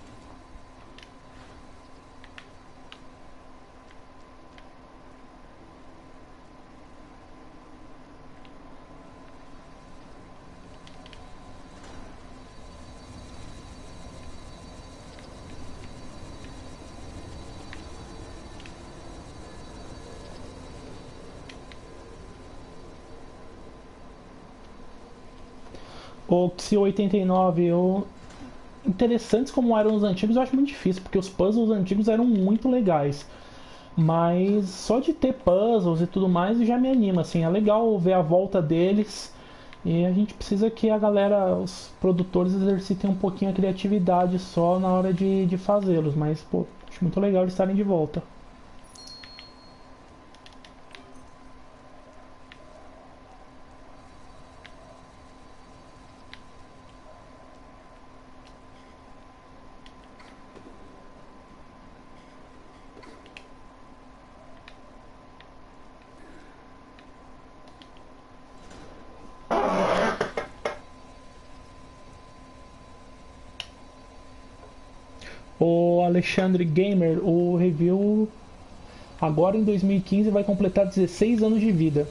O Xio oitenta e nove, eu... interessantes como eram os antigos, eu acho muito difícil, porque os puzzles antigos eram muito legais. Mas só de ter puzzles e tudo mais já me anima, assim, é legal ver a volta deles. E a gente precisa que a galera, os produtores exercitem um pouquinho a criatividade só na hora de, de fazê-los. Mas, pô, acho muito legal eles estarem de volta. O Alexandre Gamer, o review agora em dois mil e quinze vai completar dezesseis anos de vida.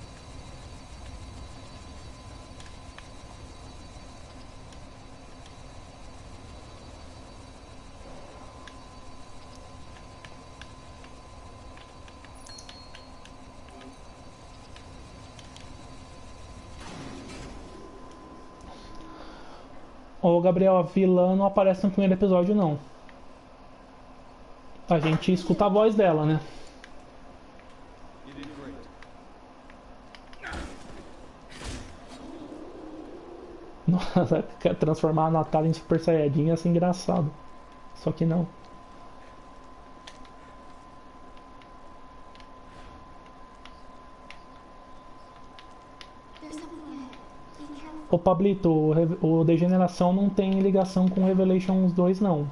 O Gabriel, a vilã não aparece no primeiro episódio, não. A gente escuta a voz dela, né? Nossa, transformar a Natália em Super Saiyajin ia ser engraçado. Só que não. Ô Pablito, o, o Degeneração não tem ligação com Revelations dois, não.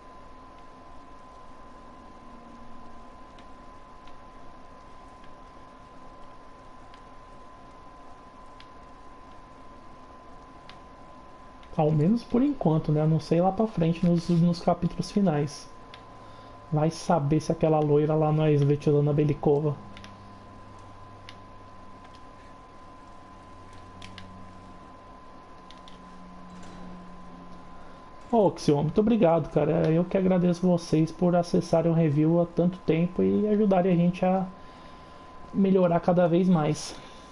Ao menos por enquanto, né? Eu não sei lá pra frente nos, nos capítulos finais. Vai saber se aquela loira lá não é Svetlana Belikova. Ô, Xio, muito obrigado, cara. Eu que agradeço vocês por acessarem o review há tanto tempo e ajudarem a gente a melhorar cada vez mais.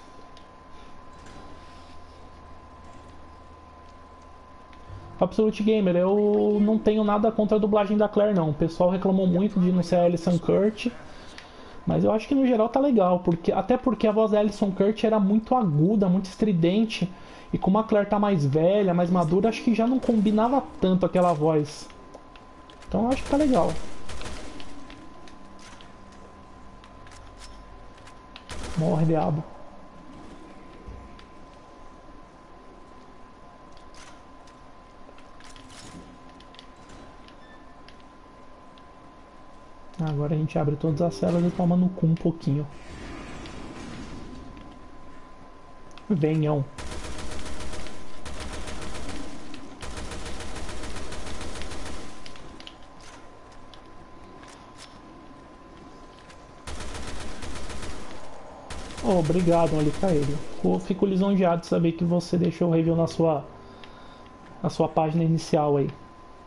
Absolute Gamer, eu não tenho nada contra a dublagem da Claire, não. O pessoal reclamou muito de não ser a Alison Kurt, mas eu acho que no geral tá legal, porque até porque a voz da Alison Kurt era muito aguda, muito estridente, e como a Claire tá mais velha, mais madura, acho que já não combinava tanto aquela voz. Então eu acho que tá legal. Morre, diabo. Agora a gente abre todas as celas e toma no cu um pouquinho. Venham. Oh, obrigado, Alicaído. Eu fico lisonjeado de saber que você deixou o review na sua, na sua página inicial aí.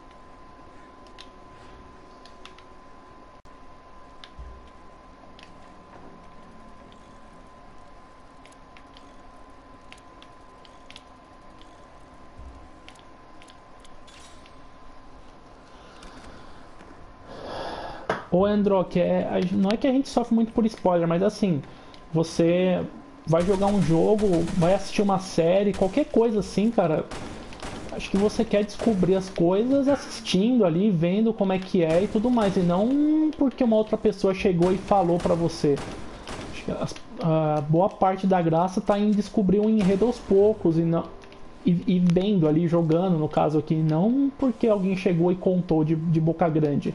Ô Androck, é, não é que a gente sofre muito por spoiler, mas assim, você vai jogar um jogo, vai assistir uma série, qualquer coisa assim, cara. Acho que você quer descobrir as coisas assistindo ali, vendo como é que é e tudo mais, e não porque uma outra pessoa chegou e falou pra você. Acho que a, a boa parte da graça tá em descobrir um enredo aos poucos e não, e, e vendo ali, jogando, no caso aqui, não porque alguém chegou e contou de, de boca grande.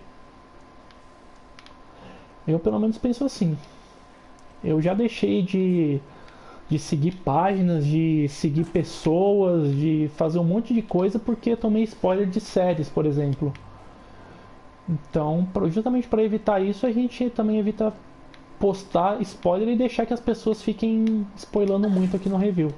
Eu pelo menos penso assim. Eu já deixei de, de seguir páginas, de seguir pessoas, de fazer um monte de coisa porque tomei spoiler de séries, por exemplo. Então, justamente para evitar isso, a gente também evita postar spoiler e deixar que as pessoas fiquem spoilando muito aqui no review.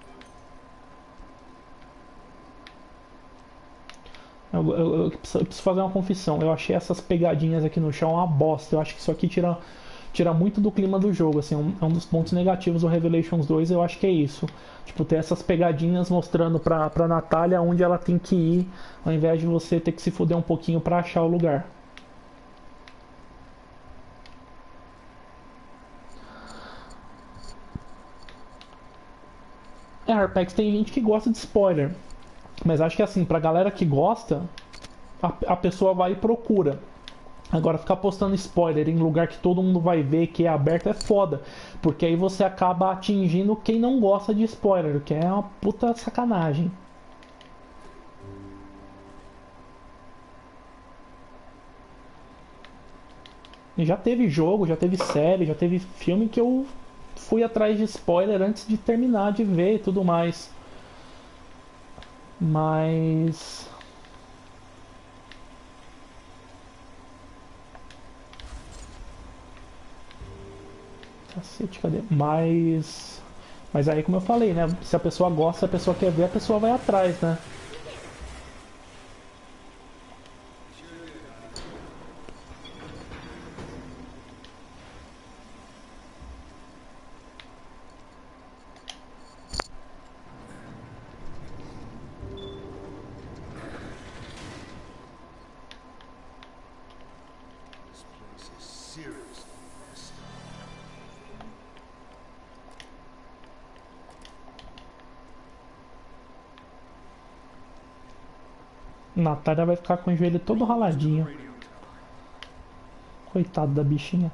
Eu, eu, eu, preciso, eu preciso fazer uma confissão. Eu achei essas pegadinhas aqui no chão uma bosta. Eu acho que isso aqui tira, tira muito do clima do jogo. Assim, um, é um dos pontos negativos do Revelations dois. Eu acho que é isso. Tipo, ter essas pegadinhas mostrando pra, pra Natália onde ela tem que ir, ao invés de você ter que se fuder um pouquinho pra achar o lugar. É, Arpex, tem gente que gosta de spoiler. Mas acho que assim, pra galera que gosta, a, a pessoa vai e procura. Agora, ficar postando spoiler em lugar que todo mundo vai ver, que é aberto, é foda. Porque aí você acaba atingindo quem não gosta de spoiler, o que é uma puta sacanagem. E já teve jogo, já teve série, já teve filme que eu fui atrás de spoiler antes de terminar de ver e tudo mais. Mas... Cacete, cadê? Mas... Mas aí, como eu falei, né? Se a pessoa gosta, se a pessoa quer ver, a pessoa vai atrás, né? Natália vai ficar com o joelho todo raladinho. Coitado da bichinha.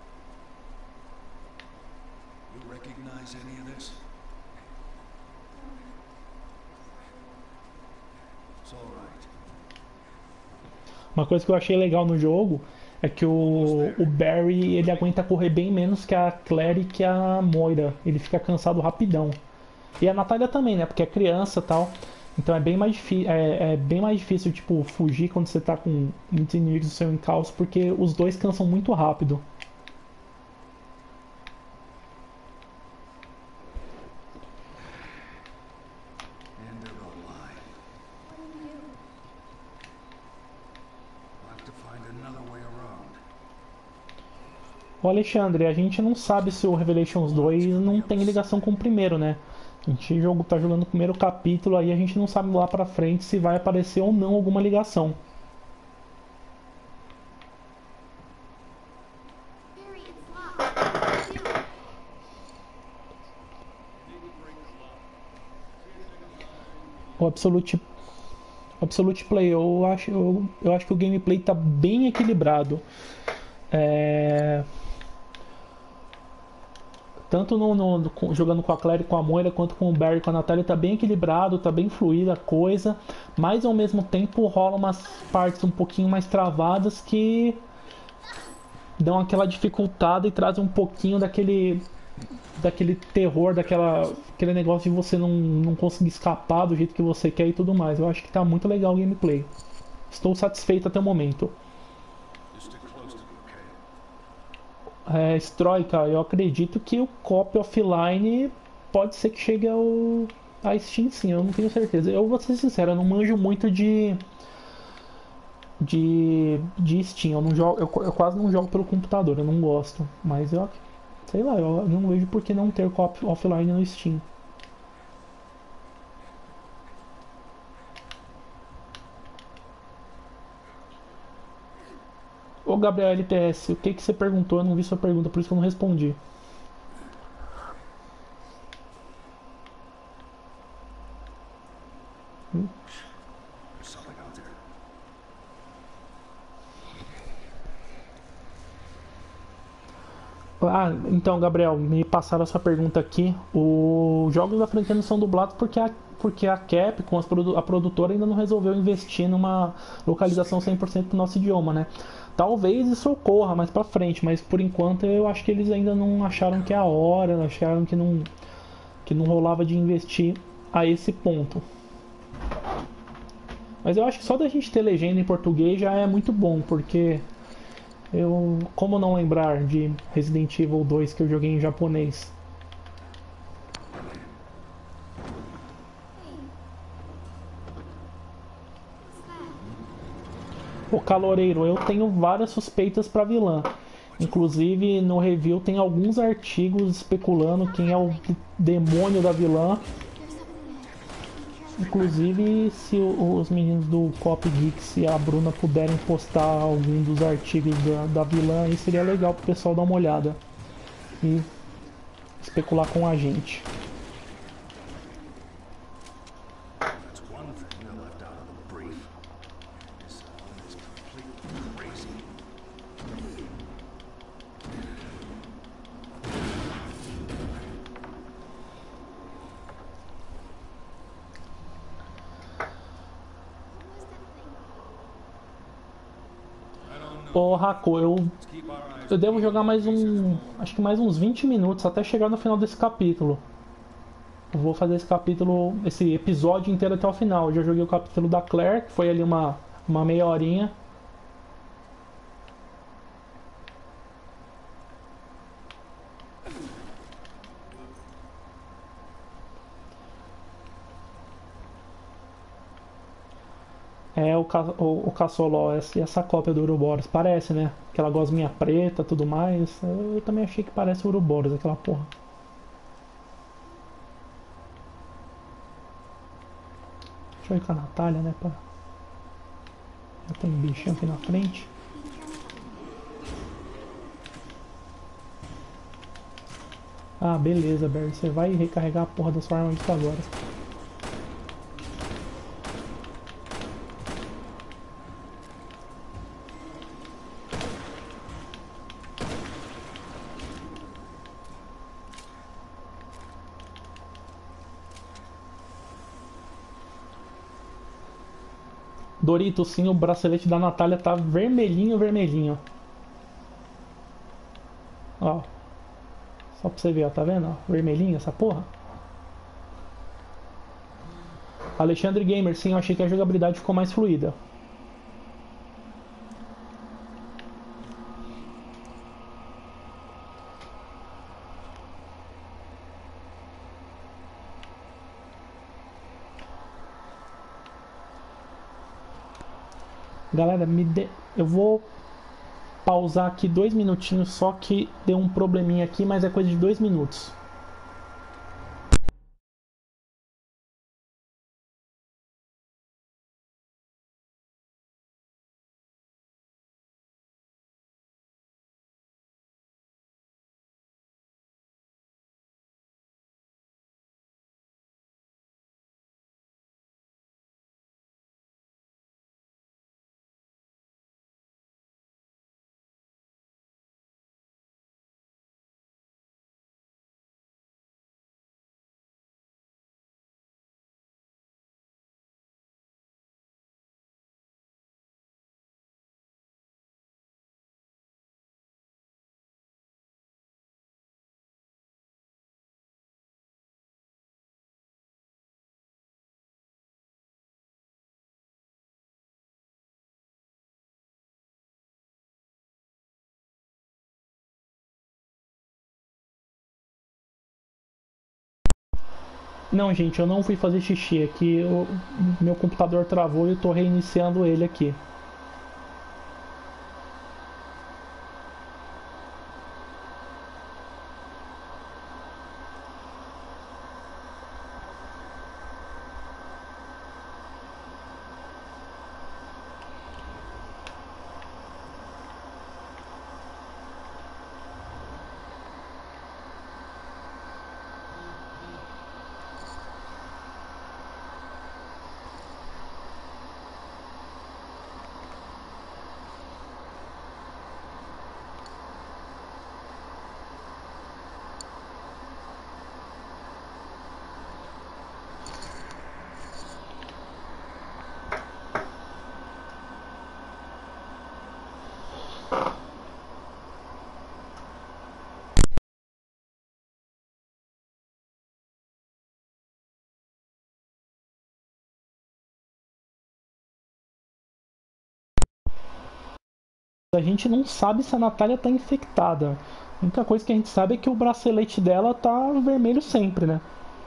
Uma coisa que eu achei legal no jogo é que o, o Barry ele aguenta correr bem menos que a Claire e que a Moira. Ele fica cansado rapidão. E a Natália também, né? Porque é criança e tal. Então é bem mais difícil, é, é bem mais difícil tipo, fugir quando você tá com muitos inimigos no seu encalço, porque os dois cansam muito rápido. O Alexandre, a gente não sabe se o Revelations dois não tem ligação com o primeiro, né? A gente jogo, tá jogando o primeiro capítulo, aí a gente não sabe lá pra frente se vai aparecer ou não alguma ligação. O Absolute, o Absolute Play, eu acho, eu, eu acho que o gameplay tá bem equilibrado. É... Tanto no, no, no, jogando com a Claire, com a Moira, quanto com o Barry e com a Natália, tá bem equilibrado, tá bem fluida a coisa, mas ao mesmo tempo rola umas partes um pouquinho mais travadas que dão aquela dificultada e trazem um pouquinho daquele daquele terror, daquela aquele negócio de você não, não conseguir escapar do jeito que você quer e tudo mais. Eu acho que tá muito legal o gameplay. Estou satisfeito até o momento. É, Stroika, eu acredito que o copy offline pode ser que chegue ao a Steam, sim, eu não tenho certeza. Eu vou ser sincero, eu não manjo muito de de, de Steam, eu, não jogo, eu, eu quase não jogo pelo computador, eu não gosto, mas eu sei lá, eu não vejo por que não ter copy offline no Steam. Ô Gabriel L T S, o que que você perguntou? Eu não vi sua pergunta, por isso que eu não respondi. Hum? Ah, então Gabriel, me passaram a sua pergunta aqui. Os jogos da franquia não são dublados porque a, porque a Capcom, as produ a produtora ainda não resolveu investir numa localização cem por cento do nosso idioma, né? Talvez isso ocorra mais pra frente, mas por enquanto eu acho que eles ainda não acharam que é a hora, acharam que não, que não rolava de investir a esse ponto. Mas eu acho que só da gente ter legenda em português já é muito bom, porque eu, como não lembrar de Resident Evil dois que eu joguei em japonês? Ô Caloreiro, eu tenho várias suspeitas pra vilã. Inclusive no review tem alguns artigos especulando quem é o demônio da vilã. Inclusive, se os meninos do Cop Geeks e a Bruna puderem postar algum dos artigos da, da vilã, aí seria legal pro pessoal dar uma olhada e especular com a gente. Ô Rako, eu, eu devo jogar mais um, acho que mais uns vinte minutos até chegar no final desse capítulo. Eu vou fazer esse capítulo, esse episódio inteiro até o final. Eu já joguei o capítulo da Claire, que foi ali uma, uma meia horinha. É o, ca o, o Caçoló, essa, essa cópia do Uroboros. Parece, né? Aquela gosminha preta, tudo mais. Eu, eu também achei que parece o Uroboros, aquela porra. Deixa eu ir com a Natália, né? Pra... Já tem um bichinho aqui na frente. Ah, beleza, Barry. Você vai recarregar a porra da sua arma disso agora. Dorito, sim, o bracelete da Natália tá vermelhinho, vermelhinho. Ó. Só pra você ver, ó, tá vendo? Ó, vermelhinho essa porra. Alexandre Gamer, sim, eu achei que a jogabilidade ficou mais fluida. Galera, me de... eu vou pausar aqui dois minutinhos, só que deu um probleminha aqui, mas é coisa de dois minutos. Não, gente, eu não fui fazer xixi aqui, o meu computador travou e eu tô reiniciando ele aqui. A gente não sabe se a Natália tá infectada. A única coisa que a gente sabe é que o bracelete dela tá vermelho sempre, né?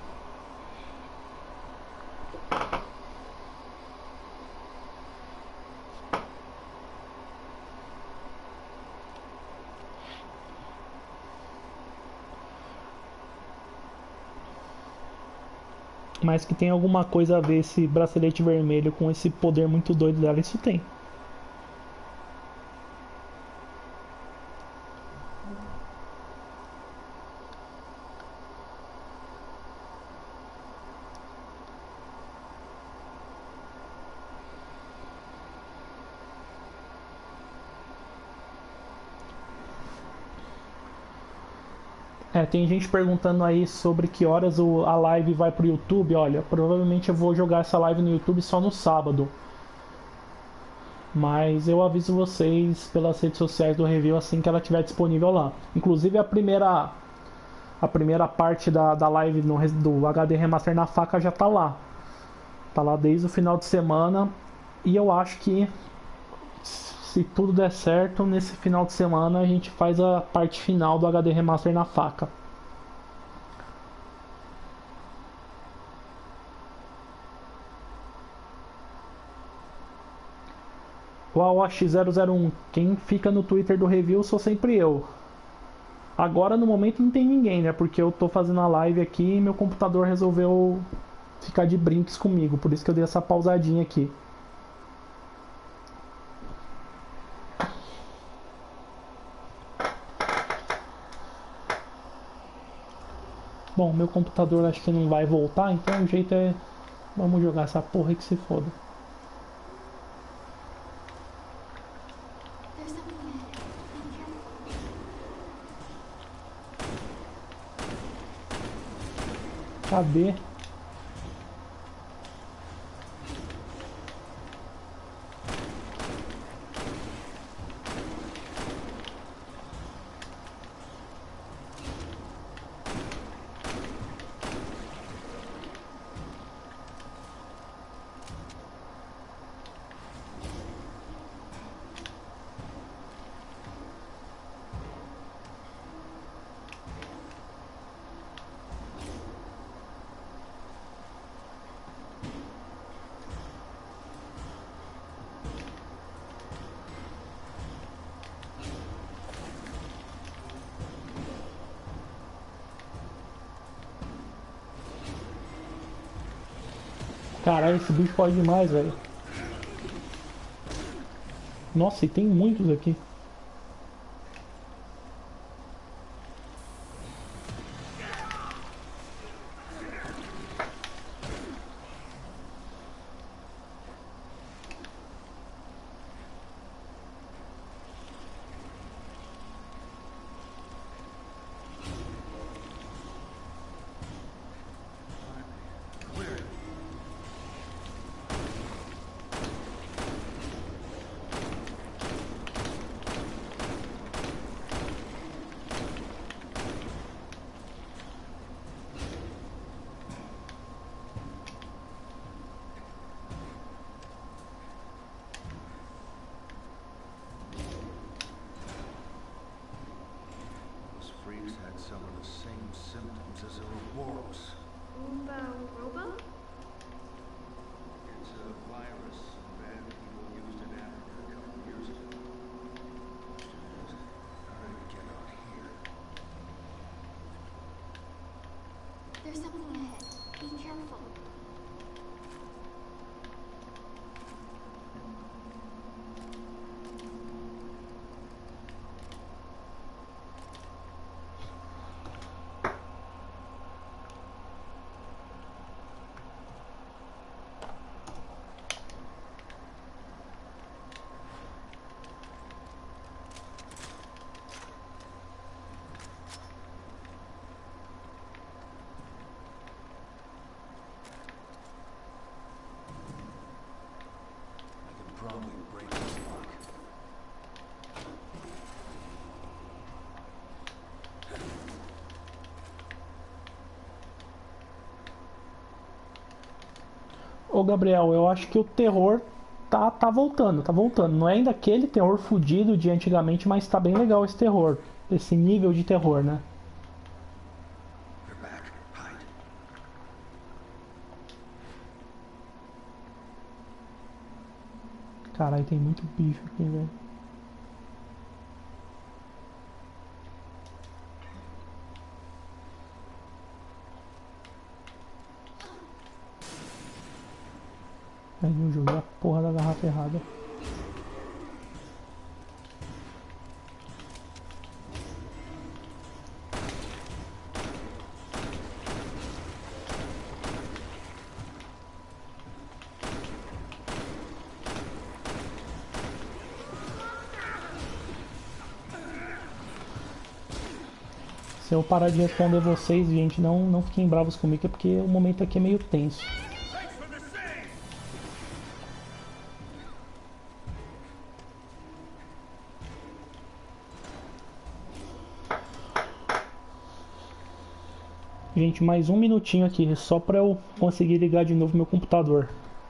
Mas que tem alguma coisa a ver esse bracelete vermelho com esse poder muito doido dela, isso tem. É, tem gente perguntando aí sobre que horas o, a live vai pro YouTube. Olha, provavelmente eu vou jogar essa live no YouTube só no sábado. Mas eu aviso vocês pelas redes sociais do review assim que ela estiver disponível lá. Inclusive a primeira a primeira parte da, da live no, do H D Remaster na faca já tá lá. Tá lá desde o final de semana. E eu acho que se tudo der certo, nesse final de semana a gente faz a parte final do H D Remaster na faca. O Aoshi zero zero um, quem fica no Twitter do review sou sempre eu. Agora no momento não tem ninguém, né? Porque eu tô fazendo a live aqui e meu computador resolveu ficar de brinques comigo. Por isso que eu dei essa pausadinha aqui. Bom, meu computador acho que não vai voltar, então o jeito é... Vamos jogar essa porra aí que se foda. Cadê? Caralho, esse bicho pode demais, velho. Nossa, e tem muitos aqui. Those freaks had some of the same symptoms as Ouroboros. Oompa Robo? It's a virus bad people used in Africa a couple of years ago. Question is, how did it get out here? There's something ahead. Be careful. I could probably break this lock. Ô Gabriel, eu acho que o terror tá, tá voltando, tá voltando. Não é ainda aquele terror fudido de antigamente, mas tá bem legal esse terror. Esse nível de terror, né? They're back. Hide. Caralho, tem muito bicho aqui, velho. Aí eu joguei a porra da garrafa errada. Se eu parar de responder vocês, gente, não, não fiquem bravos comigo, é porque o momento aqui é meio tenso. Gente, mais um minutinho aqui, só pra eu conseguir ligar de novo meu computador.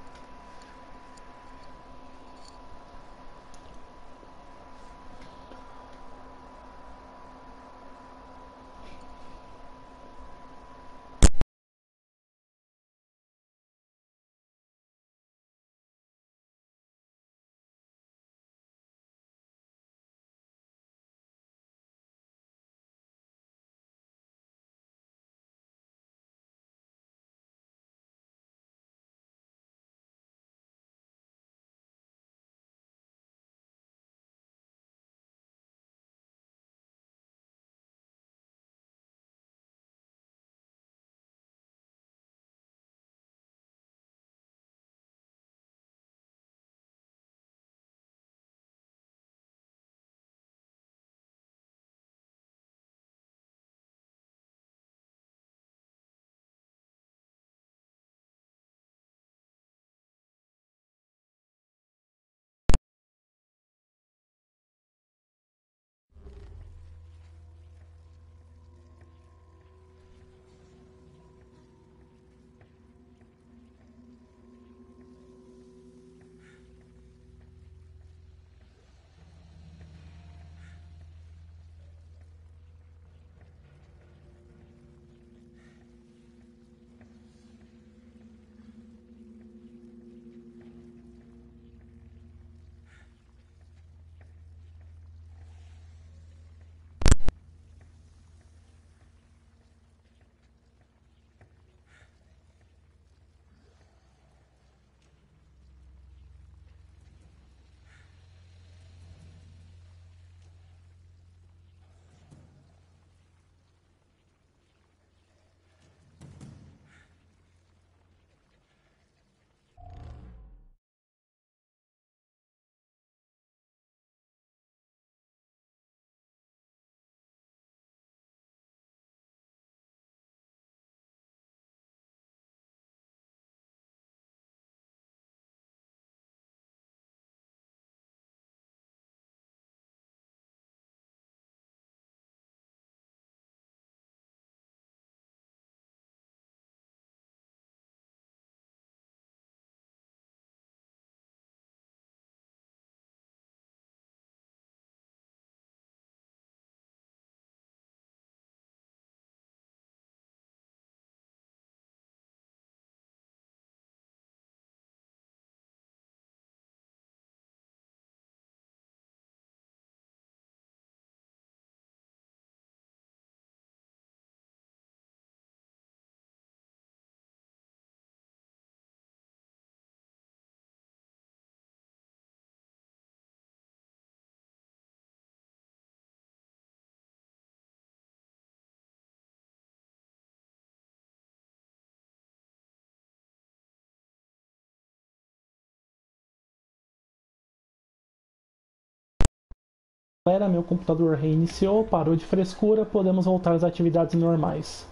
Galera, meu computador reiniciou, parou de frescura, podemos voltar às atividades normais.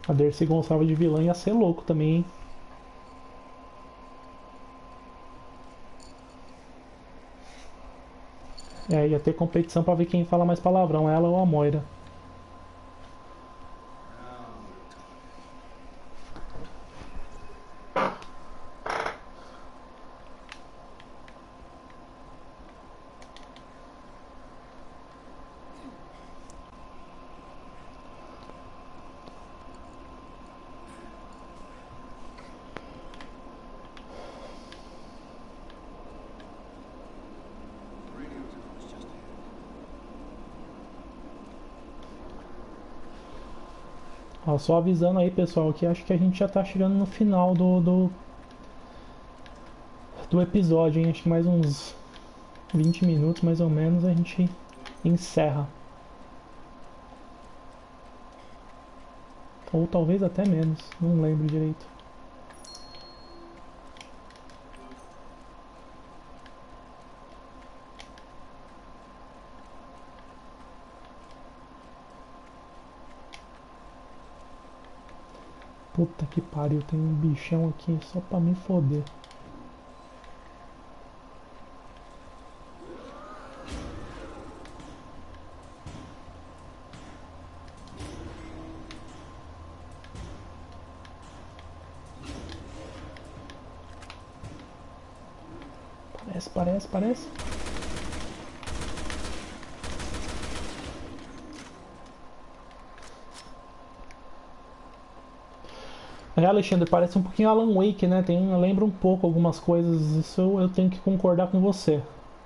A Dercy Gonçalves de vilã ia ser louco também, hein? É, ia ter competição pra ver quem fala mais palavrão, ela ou a Moira. Ó, só avisando aí, pessoal, que acho que a gente já tá chegando no final do, do, do episódio, hein? Acho que mais uns vinte minutos, mais ou menos, a gente encerra. Ou talvez até menos, não lembro direito. Puta que pariu, tem um bichão aqui só pra me foder. Parece, parece, parece. É, Alexandre, parece um pouquinho Alan Wake, né? Tem, lembra um pouco algumas coisas, isso eu tenho que concordar com você.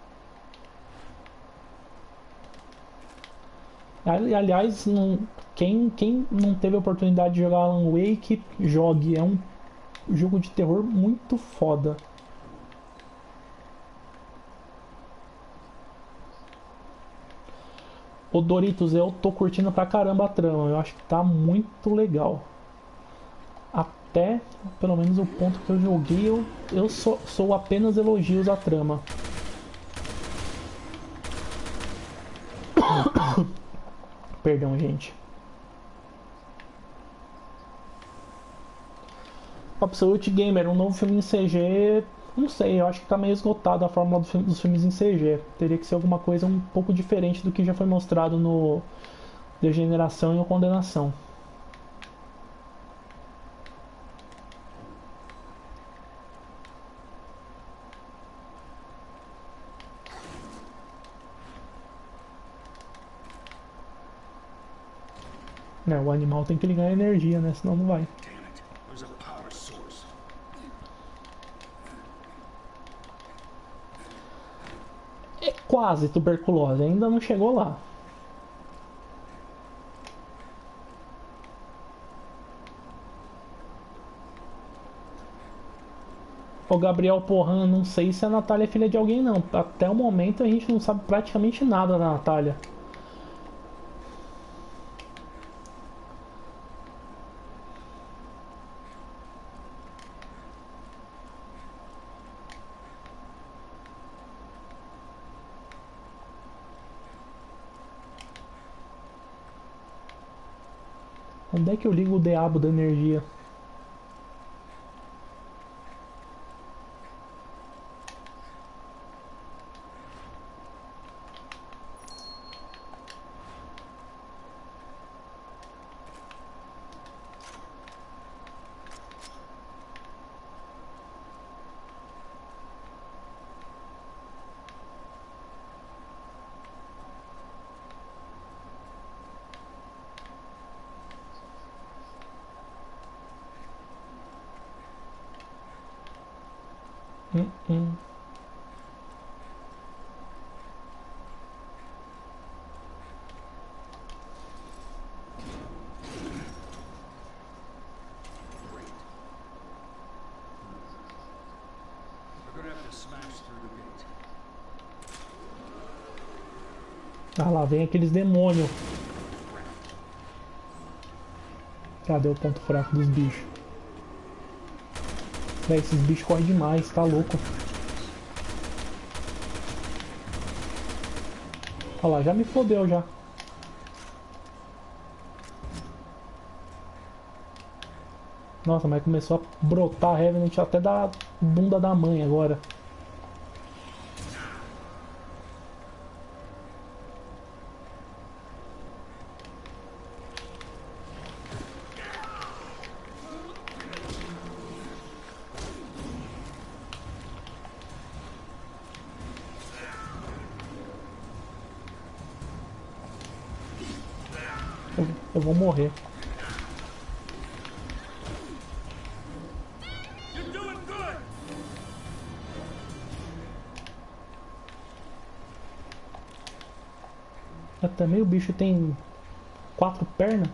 Ali- Aliás, não- quem, quem não teve a oportunidade de jogar Alan Wake, jogue. É um jogo de terror muito foda. Ô Doritos, eu tô curtindo pra caramba a trama, eu acho que tá muito legal. Até, pelo menos o ponto que eu joguei, eu, eu sou, sou apenas elogios à trama. Perdão, gente. Absolute Gamer, um novo filme em C G. Não sei, eu acho que tá meio esgotado a fórmula do filme- dos filmes em C G. Teria que ser alguma coisa um pouco diferente do que já foi mostrado no Degeneração e no Condenação. É, o animal tem que ligar a energia, né? Senão não vai. Damn it. There's a power source. É quase tuberculose, ainda não chegou lá. Ô Gabriel Porran, não sei se a Natália é filha de alguém não. Até o momento a gente não sabe praticamente nada da Natália. Onde é que eu ligo o diabo da energia? Hum, hum. We're gonna have to smash through the gate. Ah lá, vem aqueles demônios. Cadê o ponto fraco dos bichos? Véi, esses bichos correm demais, tá louco. Olha lá, já me fodeu já. Nossa, mas começou a brotar Revenant até da bunda da mãe agora. Eu, eu vou morrer. Também o bicho tem quatro pernas.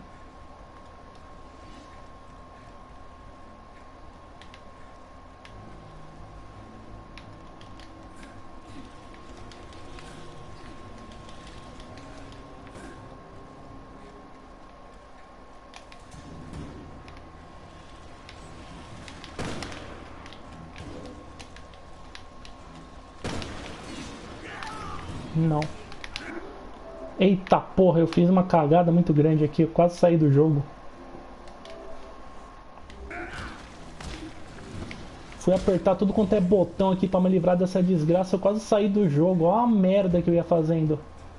Não. Eita porra, eu fiz uma cagada muito grande aqui, eu quase saí do jogo. Fui apertar tudo quanto é botão aqui pra me livrar dessa desgraça, eu quase saí do jogo. Olha a merda que eu ia fazendo.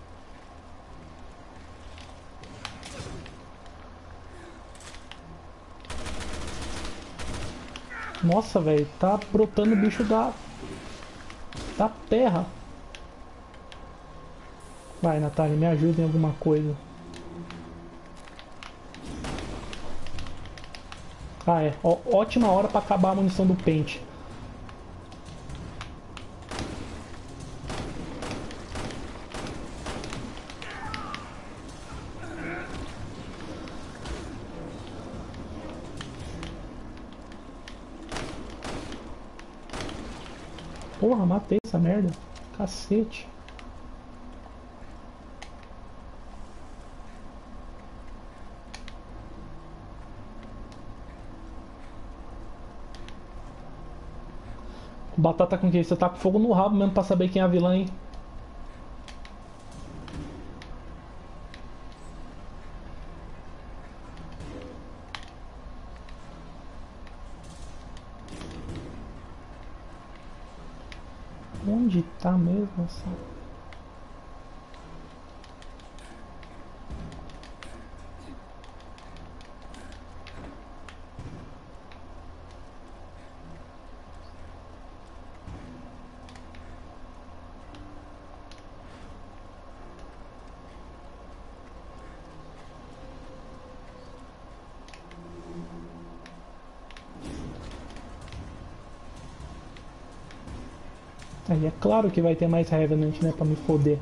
Nossa, velho, tá brotando bicho da... da terra. Vai, Natália, me ajuda em alguma coisa. Ah, é. Ó, ótima hora pra acabar a munição do pente. Porra, matei essa merda. Cacete. Batata com quem? Você tá com fogo no rabo mesmo pra saber quem é a vilã, hein? Onde tá mesmo essa? Aí é claro que vai ter mais Revenant, né, pra me foder.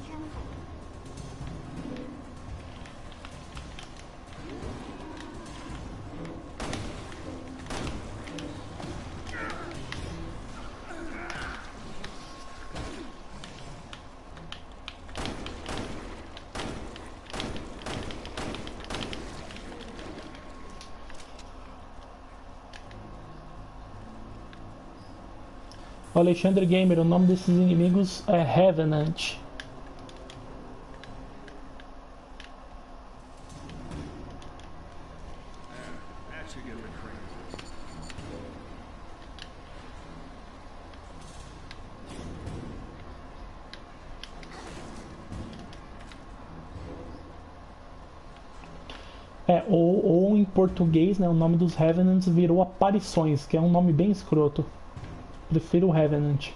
O Alexandre Gamer, o nome desses inimigos é Revenant. É, ou, ou em português, né, o nome dos Revenants virou Aparições, que é um nome bem escroto. Prefiro o Revenant.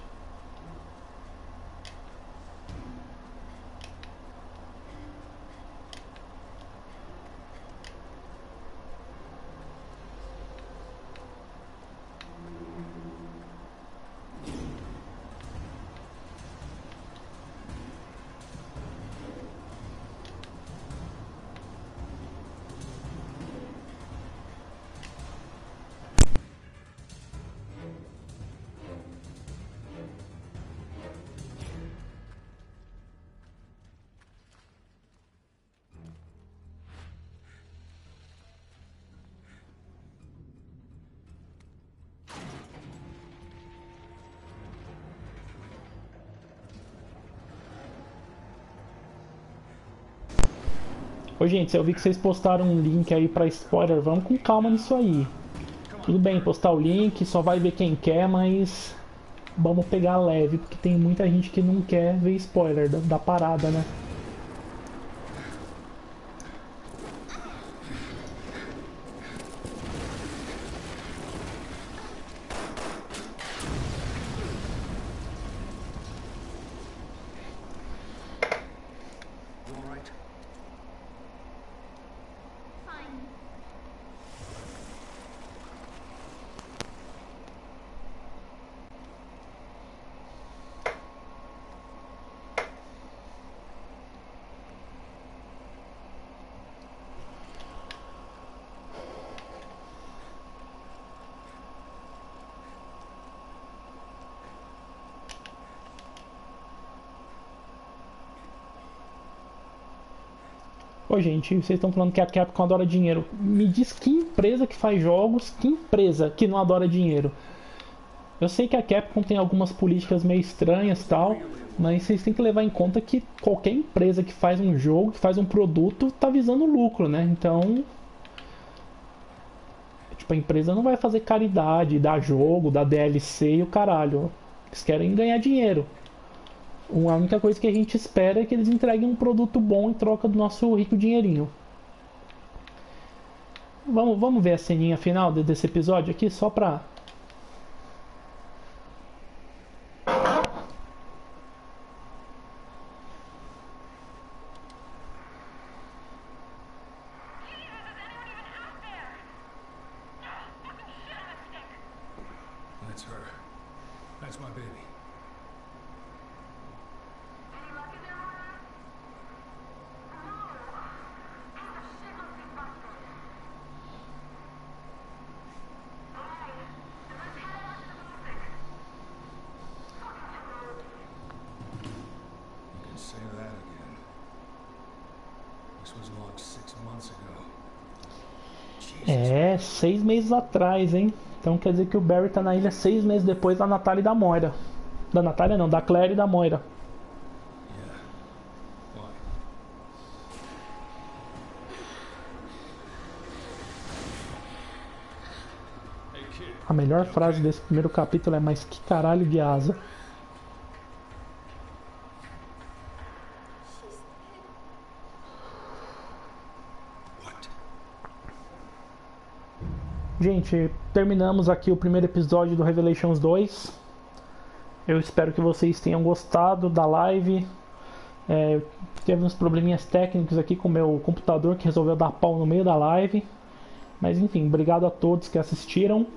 Ô gente, eu vi que vocês postaram um link aí pra spoiler, vamos com calma nisso aí. Tudo bem, postar o link, só vai ver quem quer, mas vamos pegar leve, porque tem muita gente que não quer ver spoiler da, da parada, né? You all right? Fine. Ô gente, vocês estão falando que a Capcom adora dinheiro. Me diz que empresa que faz jogos, que empresa que não adora dinheiro? Eu sei que a Capcom tem algumas políticas meio estranhas e tal, mas vocês têm que levar em conta que qualquer empresa que faz um jogo, que faz um produto, tá visando lucro, né? Então, tipo, a empresa não vai fazer caridade, dar jogo, dar D L C e o caralho. Eles querem ganhar dinheiro. A única coisa que a gente espera é que eles entreguem um produto bom em troca do nosso rico dinheirinho. Vamos, vamos ver a ceninha final desse episódio aqui, só pra... That's her. That's my baby. You can say that again. This was launched six months ago. Jesus. É, seis meses atrás, hein? Então quer dizer que o Barry tá na ilha seis meses depois da Natália e da Moira. Da Natália não, da Claire e da Moira. Yeah. Why? Hey kid. A melhor frase desse primeiro capítulo é: mas que caralho de asa. What? Gente, terminamos aqui o primeiro episódio do Revelations dois. Eu espero que vocês tenham gostado da live. É, teve uns probleminhas técnicos aqui com o meu computador que resolveu dar pau no meio da live. Mas enfim, obrigado a todos que assistiram.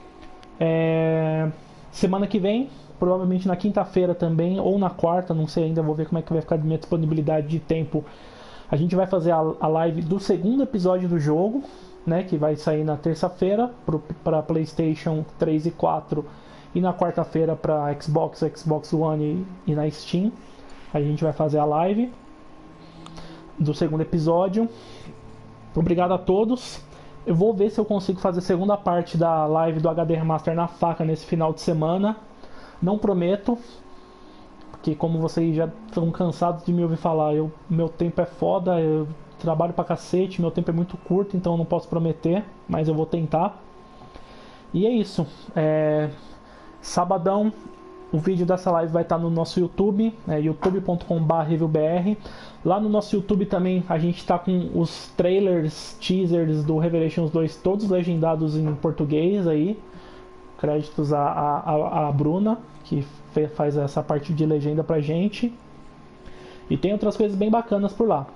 É, semana que vem, provavelmente na quinta-feira também, ou na quarta, não sei ainda, vou ver como é que vai ficar a minha disponibilidade de tempo. A gente vai fazer a, a live do segundo episódio do jogo, né, que vai sair na terça-feira para PlayStation três e quatro e na quarta-feira para Xbox, Xbox One e, e na Steam. A gente vai fazer a live do segundo episódio. Obrigado a todos. Eu vou ver se eu consigo fazer a segunda parte da live do H D Remaster na faca nesse final de semana. Não prometo, porque como vocês já estão cansados de me ouvir falar, eu, meu tempo é foda, eu trabalho pra cacete, meu tempo é muito curto, então eu não posso prometer, mas eu vou tentar. E é isso. É... Sabadão, o vídeo dessa live vai estar no nosso YouTube, é youtube ponto com barra reviewbr. Lá no nosso YouTube também a gente está com os trailers, teasers do Revelations dois todos legendados em português aí. Créditos a, a, a Bruna, que faz essa parte de legenda pra gente. E tem outras coisas bem bacanas por lá.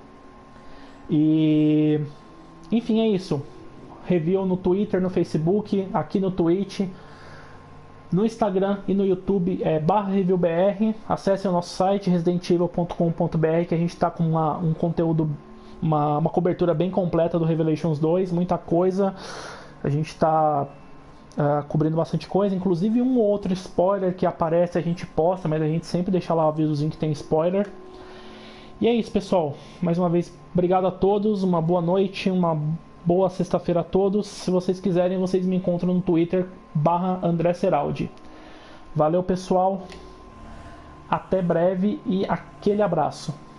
E enfim, é isso. Review no Twitter, no Facebook, aqui no Twitch, no Instagram e no YouTube é barra reviewbr. Acesse o nosso site resident evil ponto com ponto br, que a gente está com uma, um conteúdo, uma, uma cobertura bem completa do Revelations dois, muita coisa. A gente está uh, cobrindo bastante coisa, inclusive um ou outro spoiler que aparece a gente posta, mas a gente sempre deixa lá o avisozinho que tem spoiler. E é isso, pessoal. Mais uma vez, obrigado a todos, uma boa noite, uma boa sexta-feira a todos. Se vocês quiserem, vocês me encontram no Twitter barra André Seraldi. Valeu, pessoal. Até breve e aquele abraço.